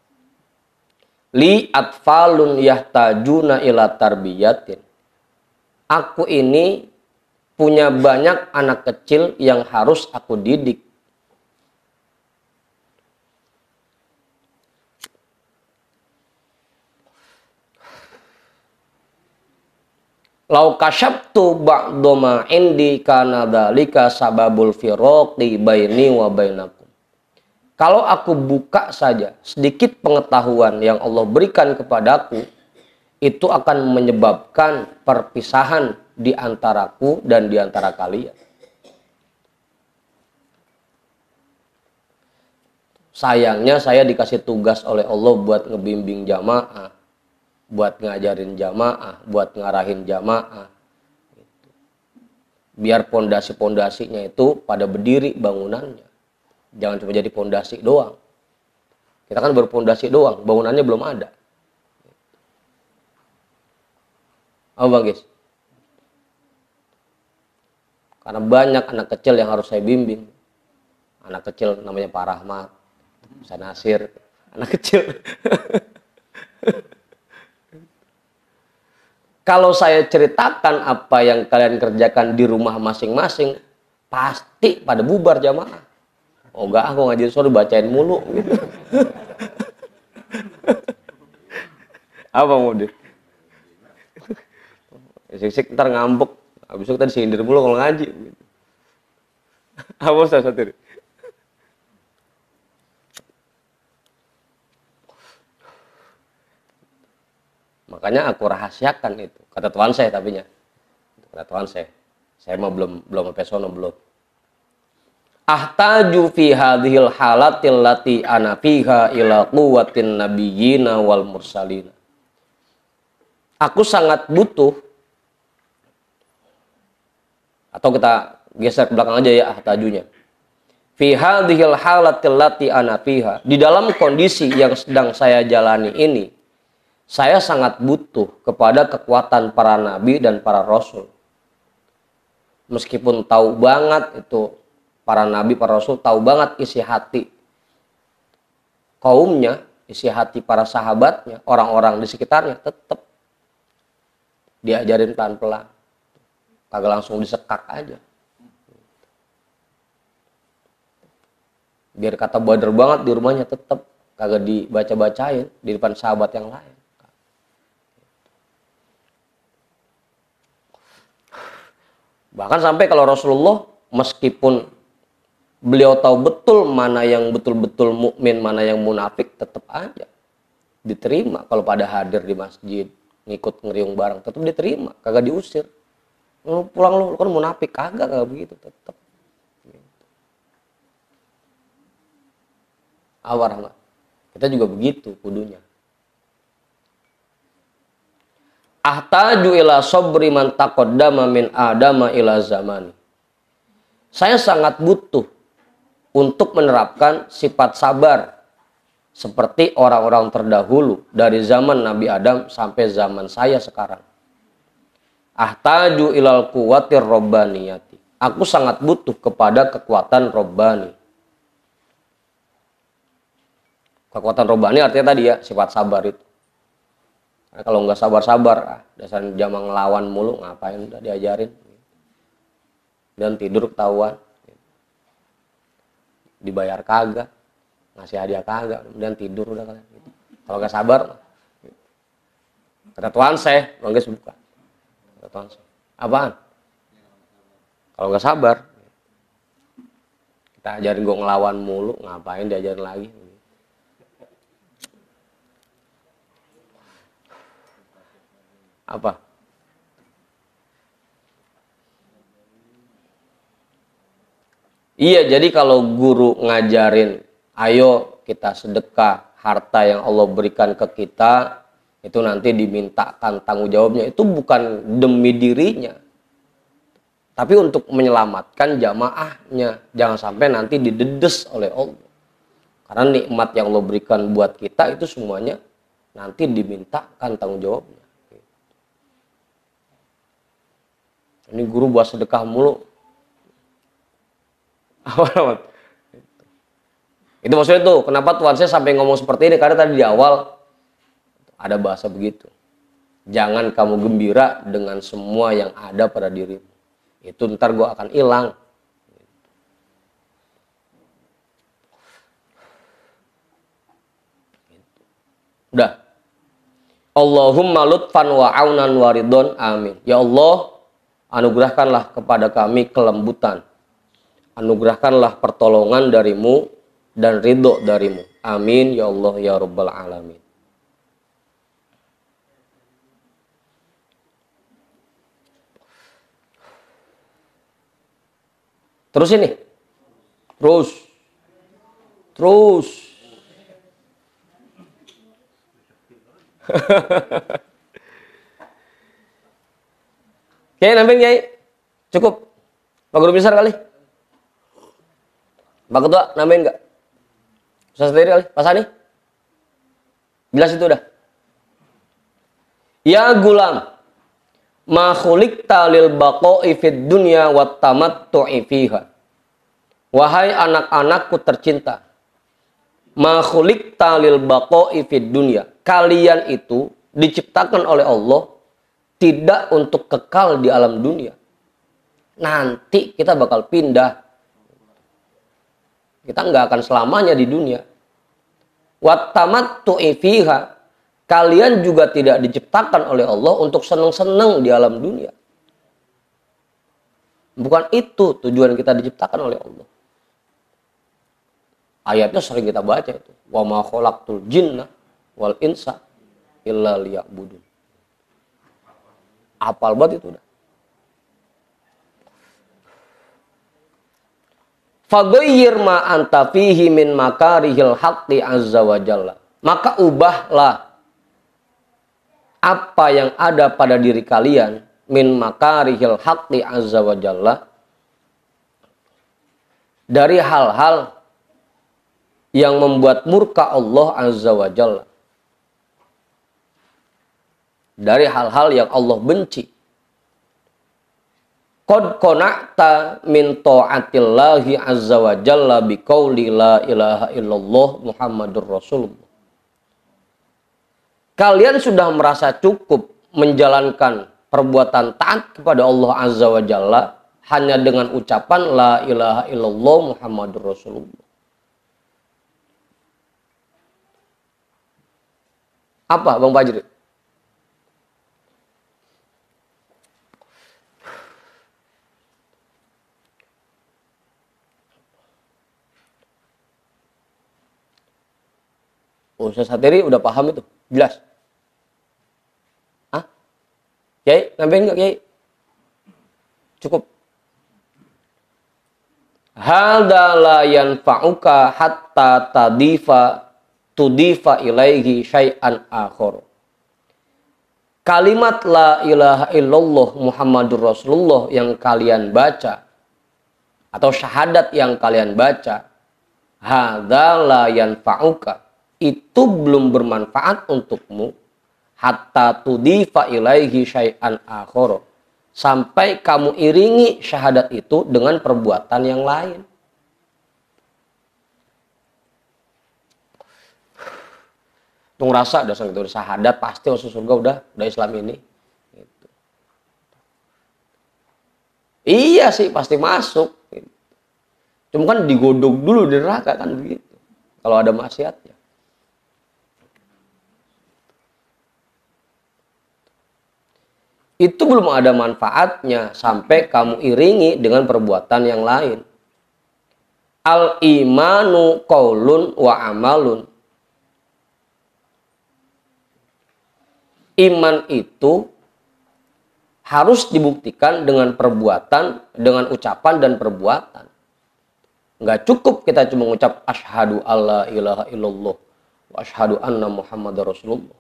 Li atfalun yahtajuna ila tarbiyatin. Aku ini punya banyak anak kecil yang harus aku didik. Lau kasyabtu ba'du ma indi kana dzalika sababul firaqi baini wa bainakum. Kalau aku buka saja sedikit pengetahuan yang Allah berikan kepadaku, itu akan menyebabkan perpisahan di antaraku dan di antara kalian. Sayangnya saya dikasih tugas oleh Allah buat ngebimbing jamaah, buat ngajarin jamaah, buat ngarahin jamaah. Biar pondasi-pondasinya itu pada berdiri bangunannya. Jangan cuma jadi pondasi doang. Kita kan baru pondasi doang, bangunannya belum ada. Oh Bang guys. Karena banyak anak kecil yang harus saya bimbing. Anak kecil namanya Pak Rahmat, Ustaz Nasir, anak kecil. Kalau saya ceritakan apa yang kalian kerjakan di rumah masing-masing, pasti pada bubar jamaah. Oh enggak, aku ngajarin suruh bacain mulu gitu. Apa mau deh? Sik-sik ntar ngambek. Habis itu kita disindir mulu kalau ngaji. Gitu. Apa Ustaz Satir? Makanya aku rahasiakan itu. Kata Tuhan saya tapinya. Kata Tuhan saya mah belum sampai sono belum. Ahtaju fi hadhil halatil lati ana fiha ila quwwatin nabiyyina wal mursalina. Aku sangat butuh, atau kita geser ke belakang aja ya ahtajunya. Fi hadhil halatil lati ana fiha. Di dalam kondisi yang sedang saya jalani ini, saya sangat butuh kepada kekuatan para nabi dan para rasul. Meskipun tahu banget itu para nabi, para rasul tahu banget isi hati kaumnya, isi hati para sahabatnya, orang-orang di sekitarnya, tetap diajarin pelan-pelan. Kagak langsung disekak aja. Biar kata bader banget di rumahnya, tetap kagak dibaca-bacain di depan sahabat yang lain. Bahkan sampai kalau Rasulullah meskipun beliau tahu betul mana yang betul-betul mukmin, mana yang munafik, tetap aja diterima. Kalau pada hadir di masjid, ngikut ngeriung bareng, tetap diterima, kagak diusir. Lu pulang lu kan munafik, kagak begitu, tetap. Awar, kita juga begitu kudunya. Ahtaju ila sabri man taqaddama min adama ila zamani. Saya sangat butuh untuk menerapkan sifat sabar seperti orang-orang terdahulu dari zaman Nabi Adam sampai zaman saya sekarang. Ahtaju ilal quwwatir robbaniyati. Aku sangat butuh kepada kekuatan robbani. Kekuatan robbani artinya tadi ya, sifat sabar itu. Nah, kalau nggak sabar-sabar, dasar jama ngelawan mulu, ngapain udah diajarin. Dan tidur ketahuan. Dibayar kagak, ngasih hadiah kagak, kemudian tidur udah kalian. Gitu. Kalau nggak sabar, kata Tuhan saya, guys buka. Kata Tuhan saya, apaan? Kalau nggak sabar, kita ajarin gue ngelawan mulu, ngapain diajarin lagi? Apa? Iya, jadi kalau guru ngajarin, ayo kita sedekah, harta yang Allah berikan ke kita, itu nanti dimintakan tanggung jawabnya. Itu bukan demi dirinya, tapi untuk menyelamatkan jamaahnya. Jangan sampai nanti didedes oleh Allah. Karena nikmat yang Allah berikan buat kita itu semuanya nanti dimintakan tanggung jawabnya. Ini guru buat sedekah mulu. Itu maksudnya tuh, kenapa Tuhan saya sampai ngomong seperti ini? Karena tadi di awal ada bahasa begitu. Jangan kamu gembira dengan semua yang ada pada dirimu. Itu ntar gue akan hilang. Udah. Allahumma lutfan wa aunan wa ridon. Amin. Ya Allah, anugerahkanlah kepada kami kelembutan. Anugerahkanlah pertolongan darimu dan ridho darimu. Amin. Ya Allah, ya Rabbal Alamin. Terus ini. Terus. Oke, nambahin Kiai. Cukup. Pak Guru besar kali. Pak Ketua, nambahin enggak? Ustaz sendiri kali. Pak Sani. Jelas itu udah. Ya gulam. Ma khuliqta lil baqa'i fid dunya wat tamattu'i fiha. Wahai anak-anakku tercinta. Ma khuliqta lil baqa'i fid dunya. Kalian itu diciptakan oleh Allah tidak untuk kekal di alam dunia. Nanti kita bakal pindah. Kita nggak akan selamanya di dunia. Wat tamattu'i fiha. Kalian juga tidak diciptakan oleh Allah untuk senang-senang di alam dunia. Bukan itu tujuan kita diciptakan oleh Allah. Ayatnya sering kita baca itu. Wa ma khalaqtul jinna wal insa illa liya'budun. Apal banget itu udah. Faghayyir ma anta fihi min makarihil haqqi azza wa jalla. Maka ubahlah apa yang ada pada diri kalian min makarihil haqqi azza wa jalla, dari hal-hal yang membuat murka Allah azza wa jalla, dari hal-hal yang Allah benci. Qad qana'ta min ta'atillahi azza wa jalla biqauli la ilaha illallah Muhammadur Rasulullah. Kalian sudah merasa cukup menjalankan perbuatan taat kepada Allah azza wa jalla hanya dengan ucapan la ilaha illallah Muhammadur Rasulullah. Apa Bang Fajri? Ustaz Hatiri udah paham itu? Jelas? Hah? Kiai, nambahin nggak Kiai? Cukup. Hadza la yanfa'uka hatta tudifa ilaihi syai'an akhar. Kalimat la ilaha illallah Muhammadur Rasulullah yang kalian baca atau syahadat yang kalian baca, hadza la yanfa'uka, itu belum bermanfaat untukmu hatta tudifa ilaihi syai'an akhar, sampai kamu iringi syahadat itu dengan perbuatan yang lain. Tuh ngerasa dasar itu syahadat pasti masuk surga udah Islam ini. Gitu. Iya sih pasti masuk. Gitu. Cuma kan digodok dulu di neraka kan begitu. Kalau ada maksiatnya. Itu belum ada manfaatnya sampai kamu iringi dengan perbuatan yang lain. Al-imanu qaulun wa amalun. Iman itu harus dibuktikan dengan perbuatan, dengan ucapan dan perbuatan. Nggak cukup kita cuma mengucap asyhadu alla ilaha illallah wa asyhadu anna Muhammadar Rasulullah.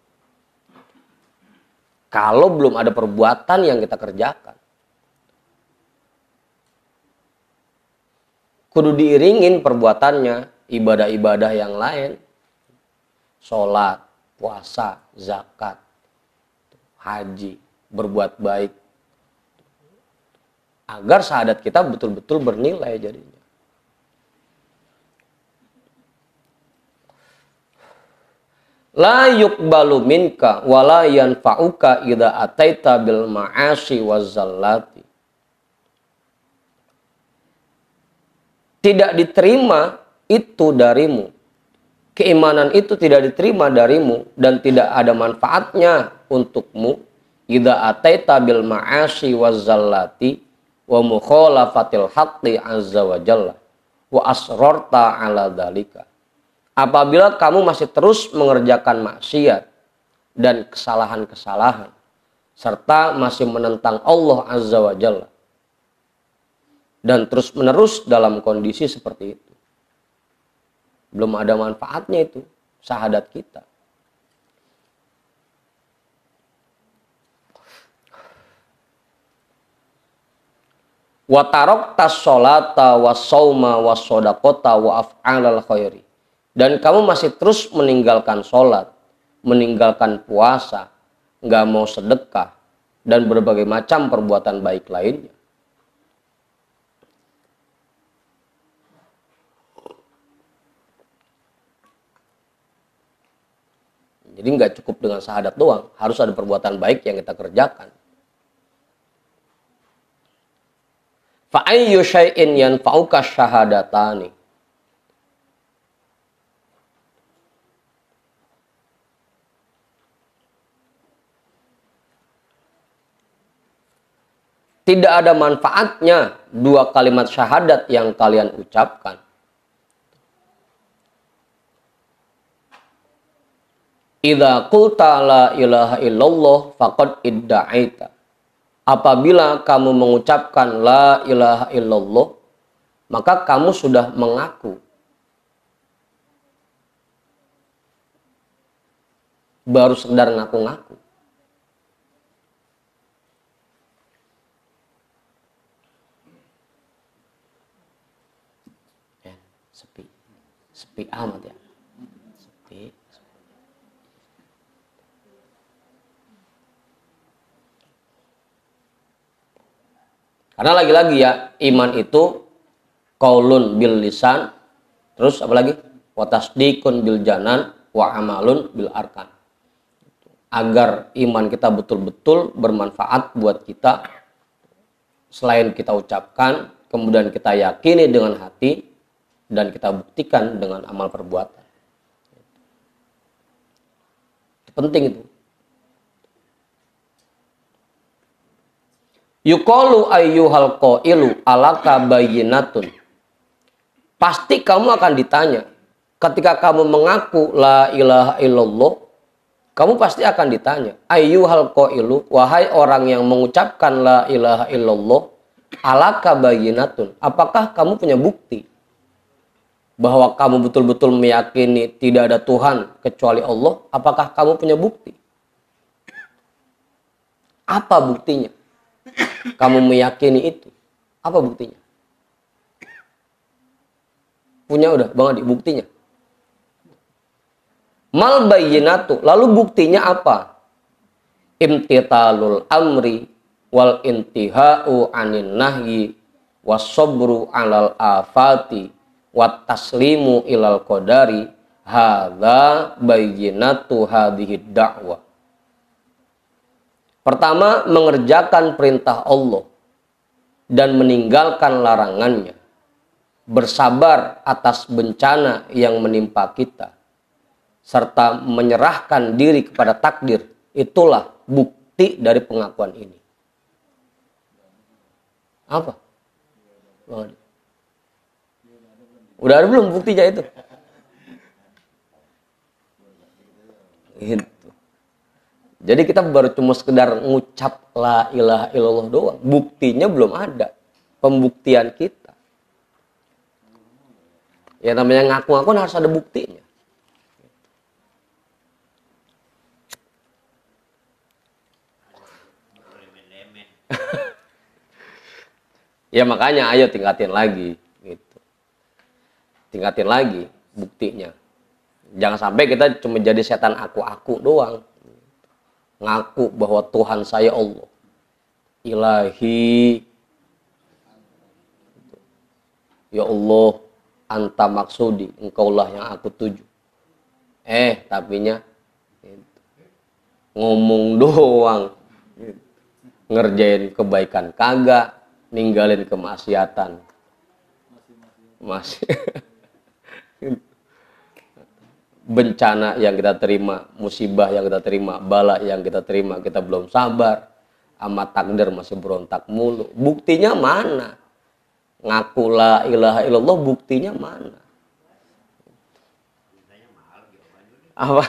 Kalau belum ada perbuatan yang kita kerjakan. Kudu diiringin perbuatannya, ibadah-ibadah yang lain. Sholat, puasa, zakat, haji, berbuat baik. Agar syahadat kita betul-betul bernilai jadinya. La yuqbalu minka wa la yanfa'uka idza ataita bil ma'asi wazzallati. Tidak diterima itu darimu keimanan itu tidak diterima darimu dan tidak ada manfaatnya untukmu idza ataita bil ma'asi wazallati wa mukhalafatil haqqi azza wa jalla wa asrarta ala dzalika. Apabila kamu masih terus mengerjakan maksiat dan kesalahan-kesalahan serta masih menentang Allah azza wa jalla dan terus-menerus dalam kondisi seperti itu, belum ada manfaatnya itu syahadat kita. Wa tarakta sholata wa sauma wa sodaqota wa af'alal khairi. Dan kamu masih terus meninggalkan sholat, meninggalkan puasa, nggak mau sedekah, dan berbagai macam perbuatan baik lainnya. Jadi nggak cukup dengan syahadat doang, harus ada perbuatan baik yang kita kerjakan. Fa ayyu syai'in yanfa'uka syahadatani. Tidak ada manfaatnya dua kalimat syahadat yang kalian ucapkan. Idza qulta la ilaha illallah faqad idda'aita. Apabila kamu mengucapkan la ilaha illallah, maka kamu sudah mengaku. Baru sekedar ngaku-ngaku. Ya, sepi. Sepi amat ya. Sepi. Karena lagi-lagi ya, iman itu qaulun bil lisan, terus apa lagi? Wa tasdiqun bil janan, wa amalun bil arkan. Agar iman kita betul-betul bermanfaat buat kita, selain kita ucapkan, kemudian kita yakini dengan hati, dan kita buktikan dengan amal perbuatan. Itu penting itu. Yuqalu ayyuhal qailu alaka bayyinatun. Pasti kamu akan ditanya. Ketika kamu mengaku la ilaha illallah, kamu pasti akan ditanya. Ayyuhal qailu, wahai orang yang mengucapkan la ilaha illallah, alaka bayyinatun. Apakah kamu punya bukti bahwa kamu betul-betul meyakini tidak ada Tuhan kecuali Allah? Apakah kamu punya bukti? Apa buktinya? Kamu meyakini itu. Apa buktinya? Punya udah, Bang Adi, buktinya. Mal bayyinatu, lalu buktinya apa? Imtitalul amri wal intihau anin nahyi wasobru alal afati wat taslimu ilal qadari hadza bayyinatu hadhihi da'wah. Pertama, mengerjakan perintah Allah dan meninggalkan larangannya. Bersabar atas bencana yang menimpa kita. Serta menyerahkan diri kepada takdir. Itulah bukti dari pengakuan ini. Apa? Udah ada belum buktinya itu? Gitu. Jadi kita baru cuma sekedar ngucap la ilaha illallah doang. Buktinya belum ada. Pembuktian kita. Ya namanya ngaku-ngaku harus ada buktinya. Ya makanya ayo tingkatin lagi. Gitu. Tingkatin lagi buktinya. Jangan sampai kita cuma jadi setan aku-aku doang. Ngaku bahwa Tuhan saya Allah. Ilahi. Ya Allah, anta maksudi, engkaulah yang aku tuju. Tapinya ngomong doang. Ngerjain kebaikan kagak, ninggalin kemaksiatan. Masih. bencana yang kita terima, musibah yang kita terima, bala yang kita terima, kita belum sabar, sama takdir masih berontak mulu. Buktinya mana? Ngaku la ilaha illallah, buktinya mana? Apa?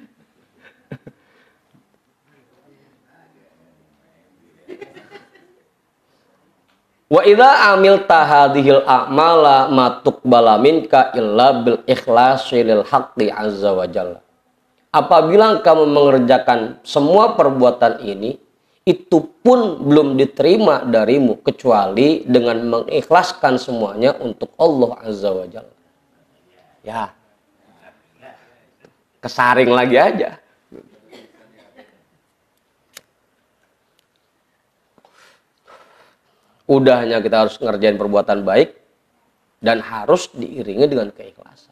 Wa idza amilta hadhil a'mala ma tuqbala minka illa bil ikhlasi lil haqqi azza wa jalla. Apabila kamu mengerjakan semua perbuatan ini, itu pun belum diterima darimu kecuali dengan mengikhlaskan semuanya untuk Allah azza wa jalla. Ya. Kesaring lagi aja. Udahnya kita harus ngerjain perbuatan baik dan harus diiringi dengan keikhlasan.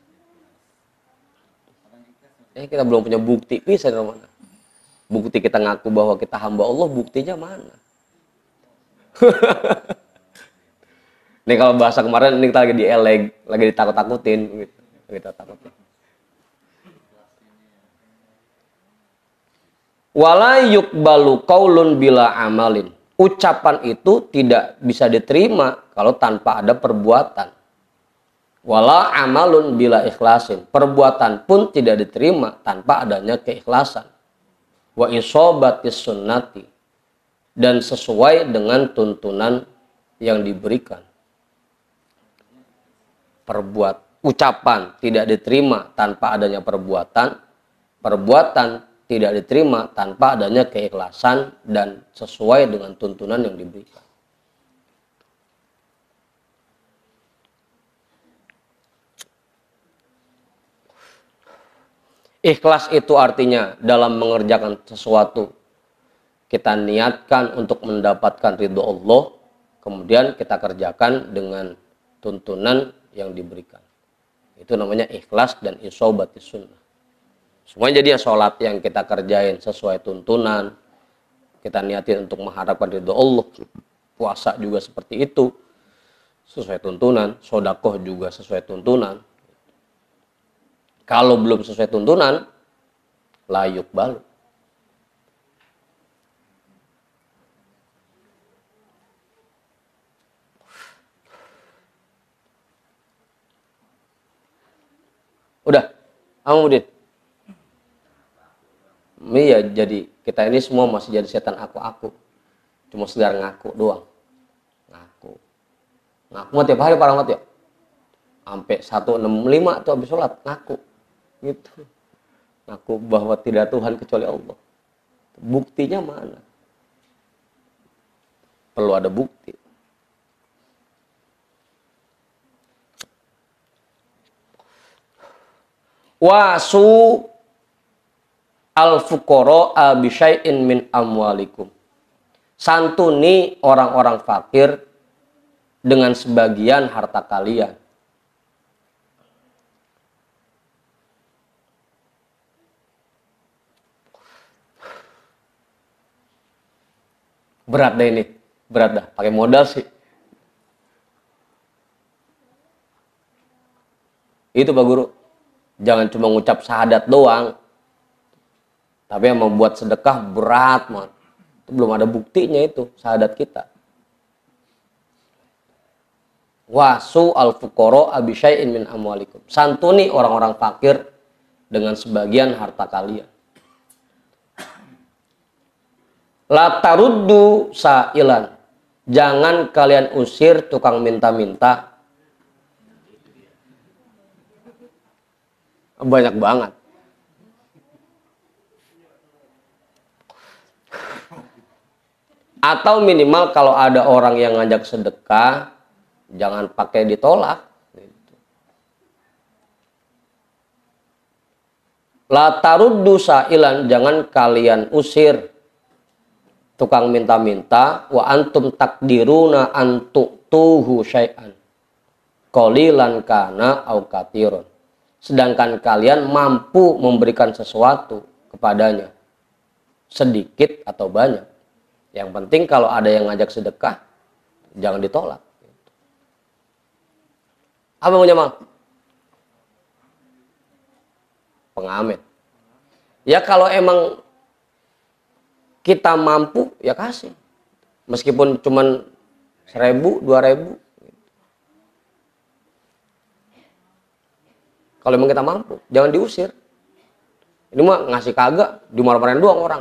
Kita belum punya bukti bisa dari mana? Bukti kita ngaku bahwa kita hamba Allah, buktinya mana? Nih kalau bahasa kemarin ini kita lagi dieleg, lagi ditakut-takutin gitu. Kita takutin. Wala yuqbalu qaulun bila amalin. Ucapan itu tidak bisa diterima kalau tanpa ada perbuatan. Wala amalun bila ikhlasin. Perbuatan pun tidak diterima tanpa adanya keikhlasan. Wa isobatis sunnati. Dan sesuai dengan tuntunan yang diberikan. Ucapan tidak diterima tanpa adanya perbuatan. Perbuatan tidak diterima tanpa adanya keikhlasan dan sesuai dengan tuntunan yang diberikan. Ikhlas itu artinya dalam mengerjakan sesuatu kita niatkan untuk mendapatkan ridho Allah, kemudian kita kerjakan dengan tuntunan yang diberikan. Itu namanya ikhlas dan isobatis sunnah. Semuanya jadi sholat yang kita kerjain sesuai tuntunan, kita niatin untuk mengharapkan ridho Allah. Puasa juga seperti itu, sesuai tuntunan. Sodakoh juga sesuai tuntunan. Kalau belum sesuai tuntunan, layuk balu. Udah, Amudin. Iya, jadi kita ini semua masih jadi setan aku-aku. Cuma sekedar ngaku doang. Ngaku mah tiap hari para amat ya. Sampai 165 tuh habis sholat ngaku. Gitu. Ngaku bahwa tidak Tuhan kecuali Allah. Buktinya mana? Perlu ada bukti. Wasu al-fuqara bi syai'in min amwalikum. Santuni orang-orang fakir dengan sebagian harta kalian. Berat deh ini. Berat dah, pakai modal sih. Itu Pak Guru. Jangan cuma ngucap syahadat doang. Tapi yang membuat sedekah berat, man. Itu belum ada buktinya itu, syahadat kita. Wasu al-fuqara bi syai'in min amwalikum. Santuni orang-orang fakir dengan sebagian harta kalian. La taruddu sa'ilan. Jangan kalian usir tukang minta-minta. Banyak banget. Atau minimal kalau ada orang yang ngajak sedekah, jangan pakai ditolak. La taruddu sa'ilan, jangan kalian usir tukang minta-minta. Wa antum takdiruna antu'tuhu syai'an qalilan kana au katsiran. Sedangkan kalian mampu memberikan sesuatu kepadanya, sedikit atau banyak. Yang penting kalau ada yang ngajak sedekah, jangan ditolak. Apa maunya, Mal? pengamen. Ya kalau emang kita mampu ya kasih. Meskipun cuman 1.000, 2.000. Kalau emang kita mampu, jangan diusir. Ini mah ngasih kagak, dimarah-marahin doang orang.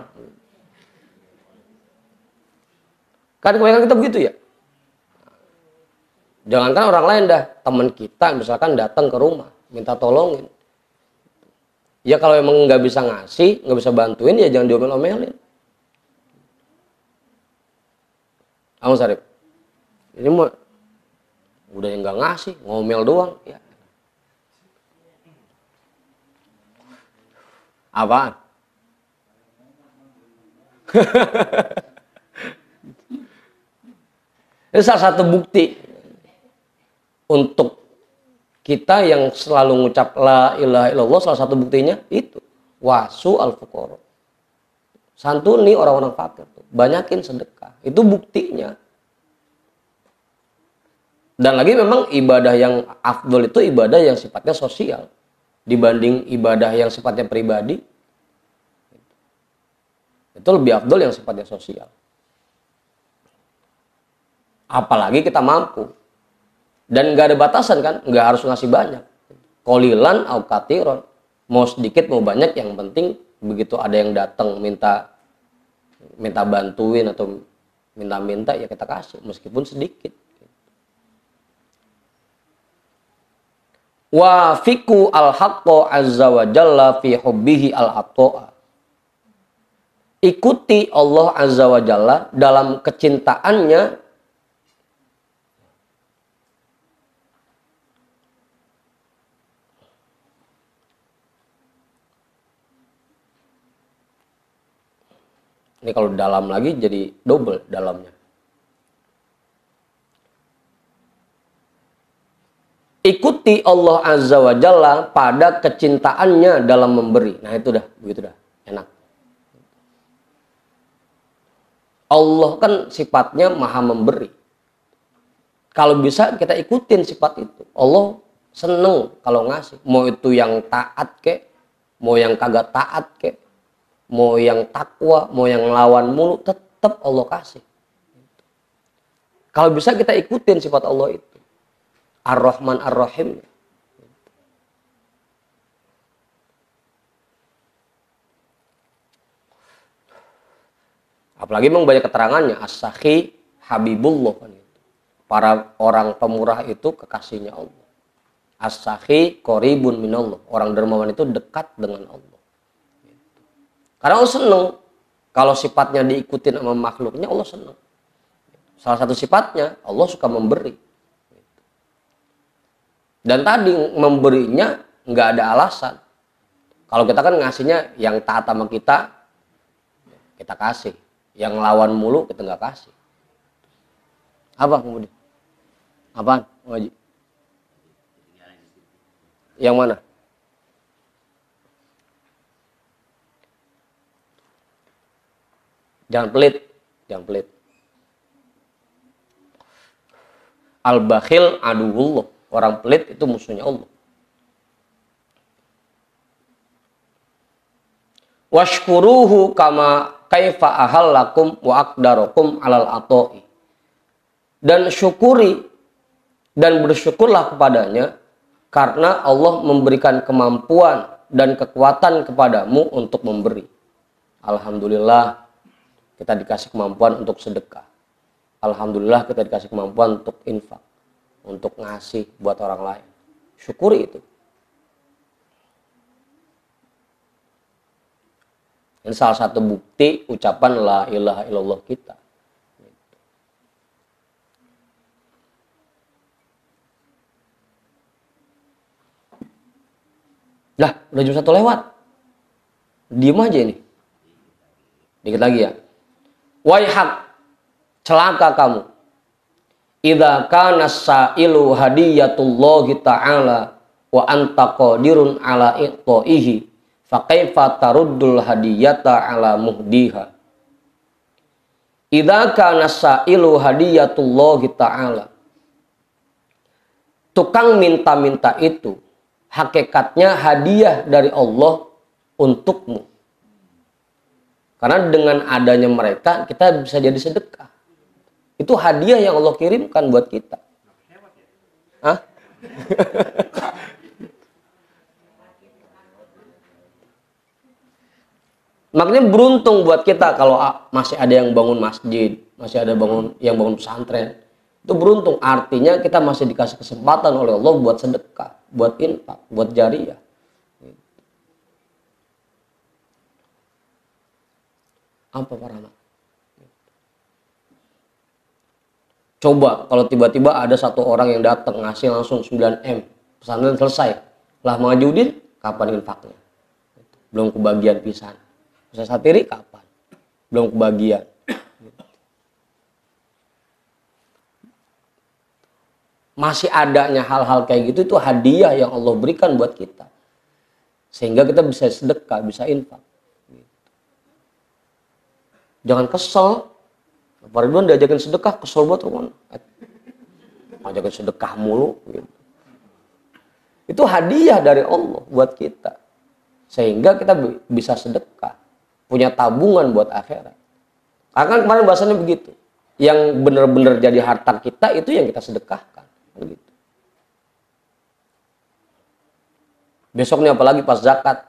Kan kebanyakan kita begitu ya. Jangankan orang lain dah, teman kita misalkan datang ke rumah, minta tolongin. Ya kalau emang nggak bisa ngasih, nggak bisa bantuin, ya jangan diomel-omelin. Kamu Sarip, ini mah udah yang nggak ngasih, ngomel doang. Ya. Apaan? Ini salah satu bukti untuk kita yang selalu ngucap la ilaha illallah, salah satu buktinya itu wasu al-fuqara. Santuni orang-orang fakir, banyakin sedekah. Itu buktinya. Dan lagi memang ibadah yang afdol itu ibadah yang sifatnya sosial dibanding ibadah yang sifatnya pribadi. Itu lebih afdol yang sifatnya sosial. Apalagi kita mampu. Dan nggak ada batasan kan, nggak harus ngasih banyak. Qolilan au katiron. Mau sedikit mau banyak, yang penting begitu ada yang datang minta bantuin atau minta ya kita kasih meskipun sedikit. Wa fiku al-haqqo azza wa jalla fi hubbihi al-ata'a. Ikuti Allah azza wa jalla dalam kecintaannya ini kalau dalam lagi jadi double dalamnya. Ikuti Allah azza wa jalla pada kecintaannya dalam memberi. Nah itu dah, begitu dah, enak. Allah kan sifatnya maha memberi. Kalau bisa kita ikutin sifat itu. Allah seneng kalau ngasih. Mau itu yang taat kek, mau yang kagak taat kek, mau yang takwa, mau yang lawan mulu, tetap Allah kasih. Kalau bisa kita ikutin sifat Allah itu. Ar-Rahman Ar-Rahim. Apalagi memang banyak keterangannya. As-Sakhi Habibullah. Para orang pemurah itu kekasihnya Allah. As-Sakhi Qoribun minallah. Orang dermawan itu dekat dengan Allah. Karena Allah senang. Kalau sifatnya diikutin sama makhluknya, Allah senang. Salah satu sifatnya, Allah suka memberi. Dan tadi memberinya nggak ada alasan. Kalau kita kan ngasihnya yang taat sama kita kasih. Yang lawan mulu kita nggak kasih. Apa kemudian? Apaan, Haji? Yang mana? Jangan pelit, jangan pelit. Al-bakhil aduwullah. Orang pelit itu musuhnya Allah. Washkuruhu kama kaifa ahallakum wa aqdarakum alal ata'i. Dan syukuri dan bersyukurlah kepadanya karena Allah memberikan kemampuan dan kekuatan kepadamu untuk memberi. Alhamdulillah kita dikasih kemampuan untuk sedekah. Alhamdulillah kita dikasih kemampuan untuk infak, untuk ngasih buat orang lain. Syukuri itu. Ini salah satu bukti ucapan la ilaha illallah kita. Lah, udah jam 1 lewat. Diem aja ini. Dikit lagi ya. Waihak, celaka kamu. Idza kana sa'ilu hadiyatullahi ta'ala wa anta qadirun ala iqtaihi fa kaifa taruddul hadiyata ala muhdiha. Idza kana sa'ilu hadiyatullahi ta'ala. Tukang minta-minta itu hakikatnya hadiah dari Allah untukmu. Karena dengan adanya mereka kita bisa jadi sedekah. Itu hadiah yang Allah kirimkan buat kita. Hah? Makanya beruntung buat kita kalau masih ada yang bangun masjid, masih ada yang bangun pesantren. Itu beruntung, artinya kita masih dikasih kesempatan oleh Allah buat sedekah, buat infak, buat jariyah. Apa Pak Rahmat? Coba kalau tiba-tiba ada satu orang yang datang ngasih langsung 9M, pesantren selesai. Lah Mang Haji Udin, kapan infaknya? Belum kebagian pisan. Ustaz Satiri kapan? Belum kebagian. Masih adanya hal-hal kayak gitu itu hadiah yang Allah berikan buat kita. Sehingga kita bisa sedekah, bisa infak. Jangan kesel. Pak Ridwan diajakin sedekah, kesel banget Ridwan. Ajakin sedekah mulu. Gitu. Itu hadiah dari Allah buat kita. Sehingga kita bisa sedekah. Punya tabungan buat akhirat. Karena kan kemarin bahasanya begitu. Yang benar-benar jadi harta kita itu yang kita sedekahkan. Begitu. Besoknya apalagi pas zakat.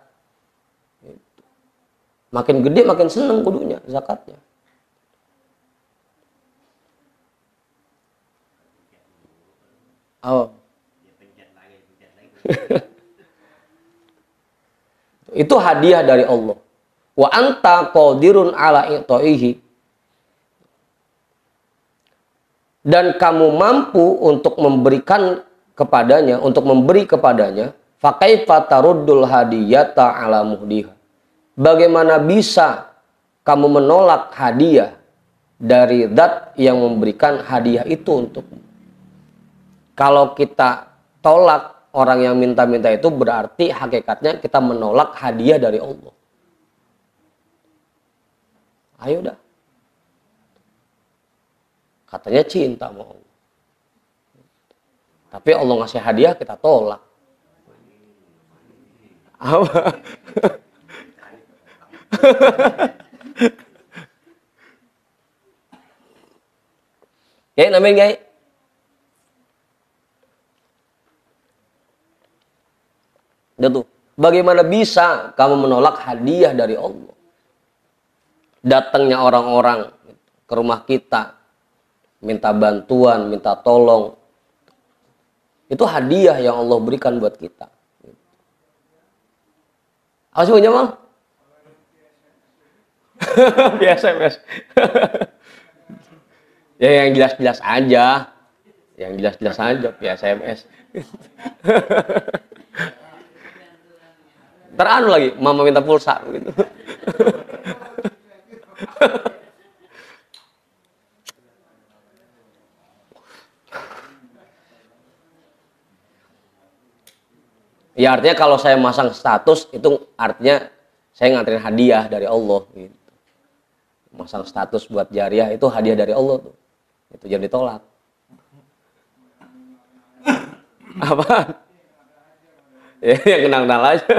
Makin gede makin seneng kudunya zakatnya. Oh. Itu hadiah dari Allah. Wa anta qadirun ala i'taihi. Dan kamu mampu untuk memberikan kepadanya, untuk memberi kepadanya, fa kaifa taruddul hadiyata ala muhdiha. Bagaimana bisa kamu menolak hadiah dari zat yang memberikan hadiah itu untukmu? Kalau kita tolak orang yang minta-minta itu berarti hakikatnya kita menolak hadiah dari Allah. Ayo dah. Katanya cinta sama Allah. Tapi Allah ngasih hadiah kita tolak. Apa? Ya namanya Gai. Udah tuh. Bagaimana bisa kamu menolak hadiah dari Allah? Datangnya orang-orang ke rumah kita, minta bantuan, minta tolong. Itu hadiah yang Allah berikan buat kita. Apa sih punya Mal? Biasa. Ya yang jelas-jelas aja. Yang jelas-jelas aja via SMS. Teranu lagi, mama minta pulsa gitu. Ya artinya kalau saya masang status itu artinya saya nganterin hadiah dari Allah gitu. Masang status buat jariah itu hadiah dari Allah tuh. Itu jangan ditolak. Apa? Ya yang kenal-kenal aja.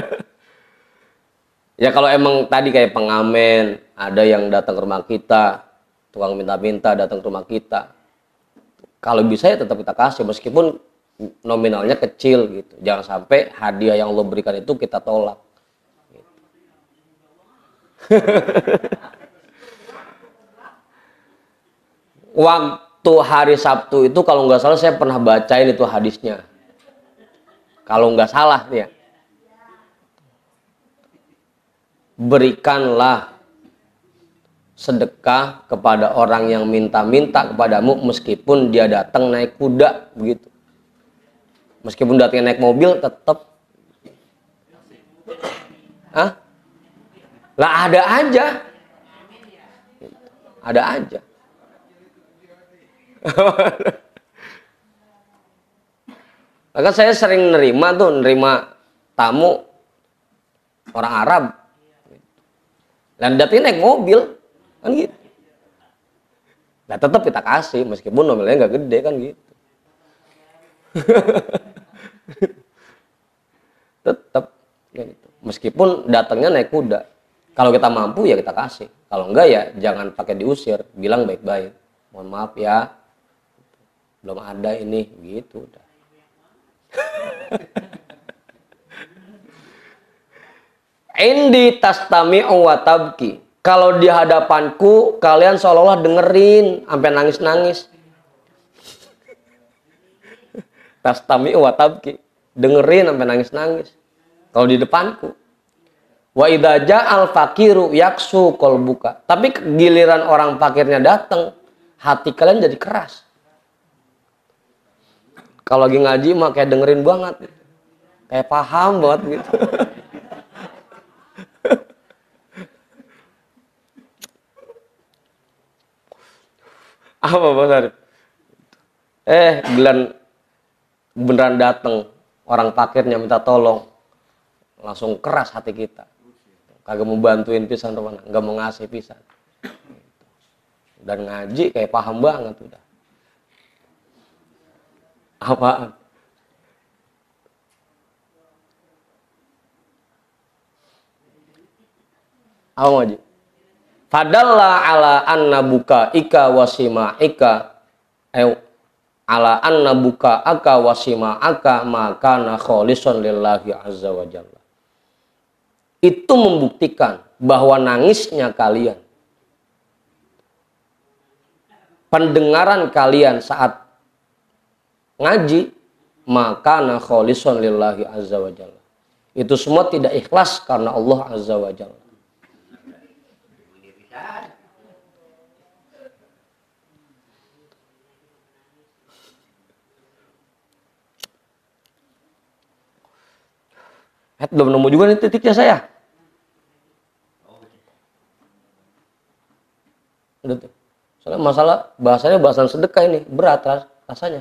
Ya kalau emang tadi kayak pengamen, ada yang datang ke rumah kita, tukang minta-minta datang ke rumah kita. Kalau bisa ya tetap kita kasih meskipun nominalnya kecil gitu. Jangan sampai hadiah yang Allah berikan itu kita tolak. Gitu. Waktu hari Sabtu itu kalau nggak salah saya pernah bacain itu hadisnya. Kalau nggak salah nih ya. Berikanlah sedekah kepada orang yang minta-minta kepadamu meskipun dia datang naik kuda begitu. Meskipun datang naik mobil tetap. Hah? Lah ada aja. Ada aja. Maka saya sering nerima tamu orang Arab. Dan datangnya naik mobil, kan gitu. Nah tetap kita kasih, meskipun nominalnya nggak gede kan gitu. Tetap, kan gitu. Meskipun datangnya naik kuda. Kalau kita mampu ya kita kasih. Kalau enggak ya jangan pakai diusir, bilang baik-baik. Mohon maaf ya, belum ada ini, gitu udah. Indi tastami'u wa tabki. Kalau di hadapanku kalian seolah-olah dengerin sampai nangis-nangis. Tastami'u wa tabki. Dengerin sampai nangis-nangis. Kalau di depanku. Wa idza ja'al faqiru yaksu qalbuka. Tapi giliran orang fakirnya datang, hati kalian jadi keras. Kalau lagi ngaji mah kayak dengerin banget. Kayak paham banget gitu. Apa Bang Sarif? Beneran datang orang fakirnya minta tolong. Langsung keras hati kita. Kagak mau bantuin pisan rumana, enggak mau ngasih pisan. Dan ngaji kayak paham banget udah. Apaan? Apa ngaji? Fadalla ala anna buka ika wasima ika ala anna buka aka wasima aka makana kholisun lillahi azza wa jalla. Itu membuktikan bahwa nangisnya kalian, pendengaran kalian saat ngaji, makana kholisun lillahi azza wa jalla. Itu semua tidak ikhlas karena Allah azza wa jalla. Belum nemu juga nih titiknya saya. Udah tuh. Soalnya masalah bahasanya bahasan sedekah ini berat rasanya.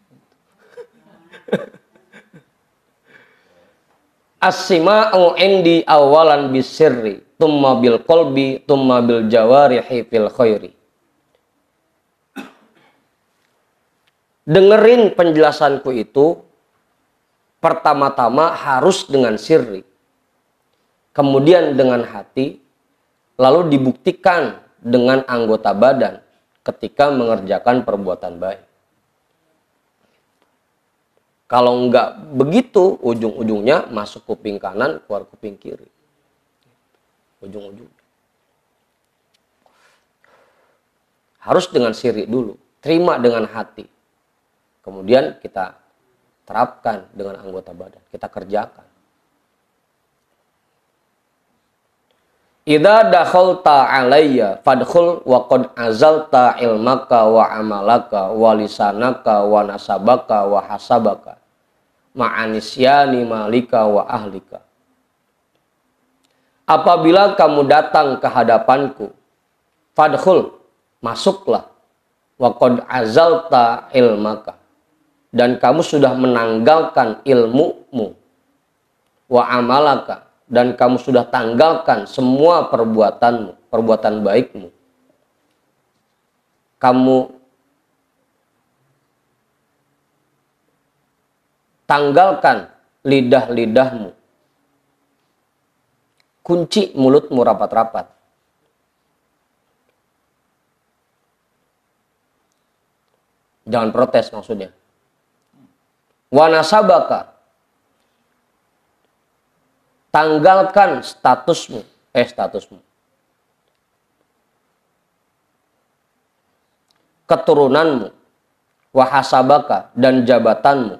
As-sima'u indi awalan bisirri, tumma bil qalbi, tumma bil jawarihi fil khairi. Dengerin penjelasanku itu pertama-tama harus dengan sirri, kemudian dengan hati, lalu dibuktikan dengan anggota badan ketika mengerjakan perbuatan baik. Kalau enggak begitu, ujung-ujungnya masuk kuping kanan, keluar kuping kiri. Ujung-ujung. Harus dengan sirri dulu, terima dengan hati. Kemudian kita terapkan dengan anggota badan, kita kerjakan. Idza dakhalta alayya fadkhul wa qad azalta ilmaka wa amalaka wa lisanaka wa nasabaka wa hasabaka ma'anisyani malika wa ahlika. Apabila kamu datang ke hadapanku, fadkhul, masuklah, wa qad azalta ilmaka, dan kamu sudah menanggalkan ilmumu, wa amalaka, dan kamu sudah tanggalkan semua perbuatanmu, perbuatan baikmu. Kamu tanggalkan lidah-lidahmu. Kunci mulutmu rapat-rapat. Jangan protes maksudnya. Wa nasabaka, tanggalkan statusmu. Keturunanmu. Wa hasabaka, dan jabatanmu.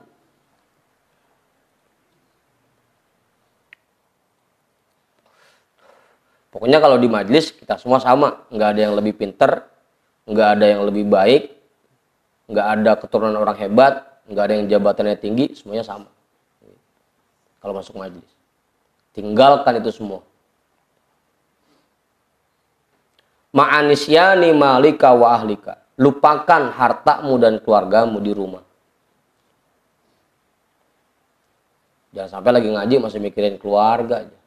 Pokoknya kalau di majelis kita semua sama, nggak ada yang lebih pinter, nggak ada yang lebih baik, nggak ada keturunan orang hebat, nggak ada yang jabatannya tinggi, semuanya sama. Kalau masuk majelis, tinggalkan itu semua. Ma'anisyani malika wa ahlika, lupakan hartamu dan keluargamu di rumah. Jangan sampai lagi ngaji masih mikirin keluarga aja.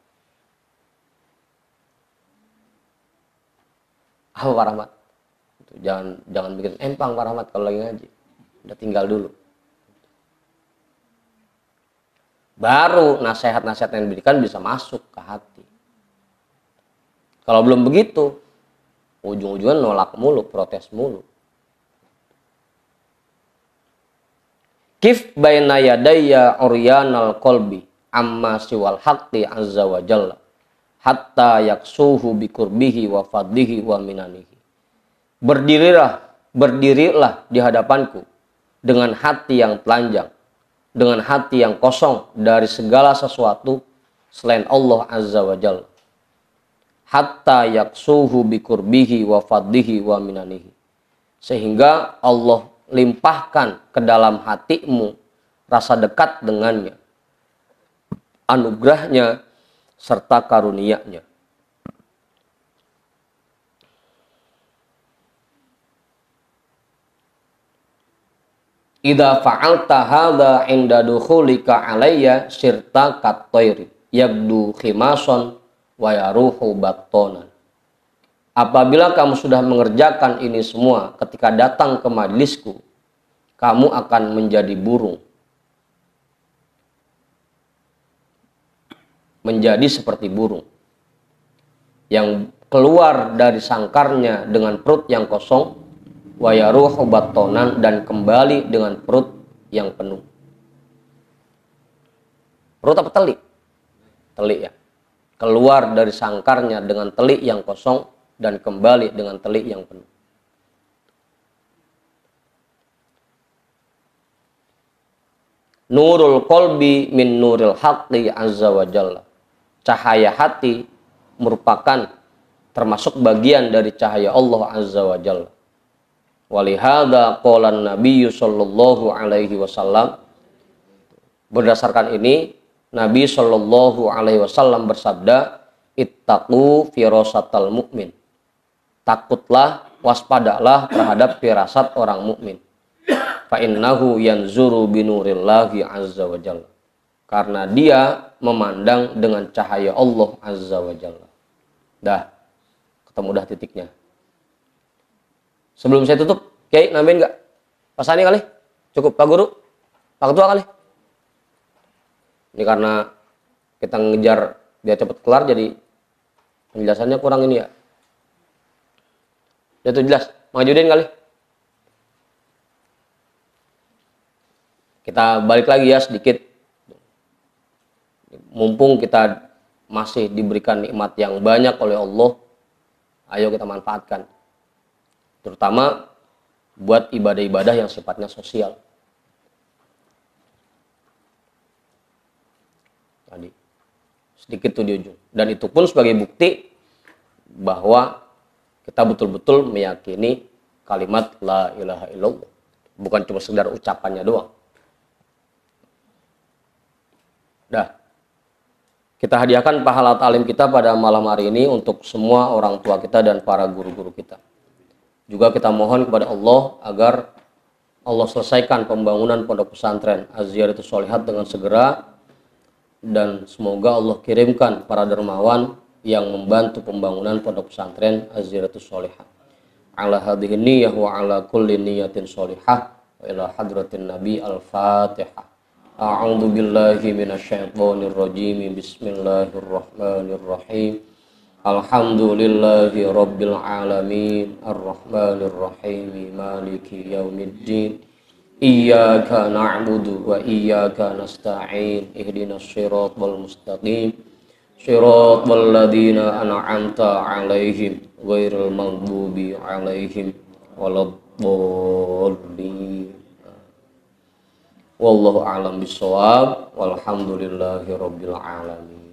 Apa Pak Rahmat? Jangan bikin empang Pak Rahmat kalau lagi ngaji. Udah tinggal dulu. Baru nasihat-nasihat yang diberikan bisa masuk ke hati. Kalau belum begitu, ujung-ujungnya nolak mulu, protes mulu. Kif baina yadayya uryanal qalbi amma siwal haqqi azza wa jalla hatta yaksuhu bikurbihi wa fadlihi wa minanihi. Berdirilah di hadapanku dengan hati yang telanjang, dengan hati yang kosong dari segala sesuatu selain Allah azza wa jalla. Hatta yaksuhu bikurbihi wa fadlihi wa minanihi. Sehingga Allah limpahkan ke dalam hatimu rasa dekat dengannya, anugerahnya, serta karunia-Nya. Idza fa'alta hadza 'inda dukhulika 'alayya sirta kat-tayri yabdu khimason wa yaruhu battonan. Apabila kamu sudah mengerjakan ini semua ketika datang ke majlisku, kamu akan menjadi burung. Menjadi seperti burung yang keluar dari sangkarnya dengan perut yang kosong, wa yaruhu battonan, dan kembali dengan perut yang penuh. Perut apa telik? Telik ya. Keluar dari sangkarnya dengan telik yang kosong dan kembali dengan telik yang penuh. Nurul qalbi min nuril haqqi azza wa jalla. Cahaya hati merupakan termasuk bagian dari cahaya Allah azza wa jalla. Walihada qala Nabi sallallahu alaihi wasallam. Berdasarkan ini Nabi sallallahu alaihi wasallam bersabda, ittaqu firasatal mu'min. Takutlah, waspadalah terhadap firasat orang mukmin. Fa innahu yanzuru binurillahi azza wa jalla. Karena dia memandang dengan cahaya Allah azza wa jalla. Dah, ketemu dah titiknya. Sebelum saya tutup, Kiai nambahin enggak? Pak Sani kali? Cukup Pak Guru? Pak Ketua kali? Ini karena kita ngejar biar cepat kelar, jadi penjelasannya kurang ini ya. Udah tuh jelas. Majudin kali? Kita balik lagi ya sedikit. Mumpung kita masih diberikan nikmat yang banyak oleh Allah, ayo kita manfaatkan. Terutama buat ibadah-ibadah yang sifatnya sosial. Tadi sedikit tuh di ujung. Dan itu pun sebagai bukti bahwa kita betul-betul meyakini kalimat la ilaha illallah. Bukan cuma sekedar ucapannya doang. Dah. Kita hadiahkan pahala ta'lim kita pada malam hari ini untuk semua orang tua kita dan para guru-guru kita. Juga kita mohon kepada Allah agar Allah selesaikan pembangunan pondok pesantren Az-Ziyadatus Shalihat dengan segera, dan semoga Allah kirimkan para dermawan yang membantu pembangunan pondok pesantren Az-Ziyadatus Shalihat. Ala hadhihi niyyah wa ala kulli niyatin shalihah wa ila hadratin Nabi Al-Fatihah. A'udzu billahi minasyaitonir rajim. Bismillahirrahmanirrahim. Alhamdulillahi rabbil alamin arrahmanir rahim maliki yaumiddin iyyaka na'budu wa iyyaka nasta'in ihdinas siratal mustaqim siratal ladzina an'amta 'alaihim ghairil maghdubi 'alaihim waladdallin. Wallahu a'lam bishawab. Walhamdulillahi rabbil alamin.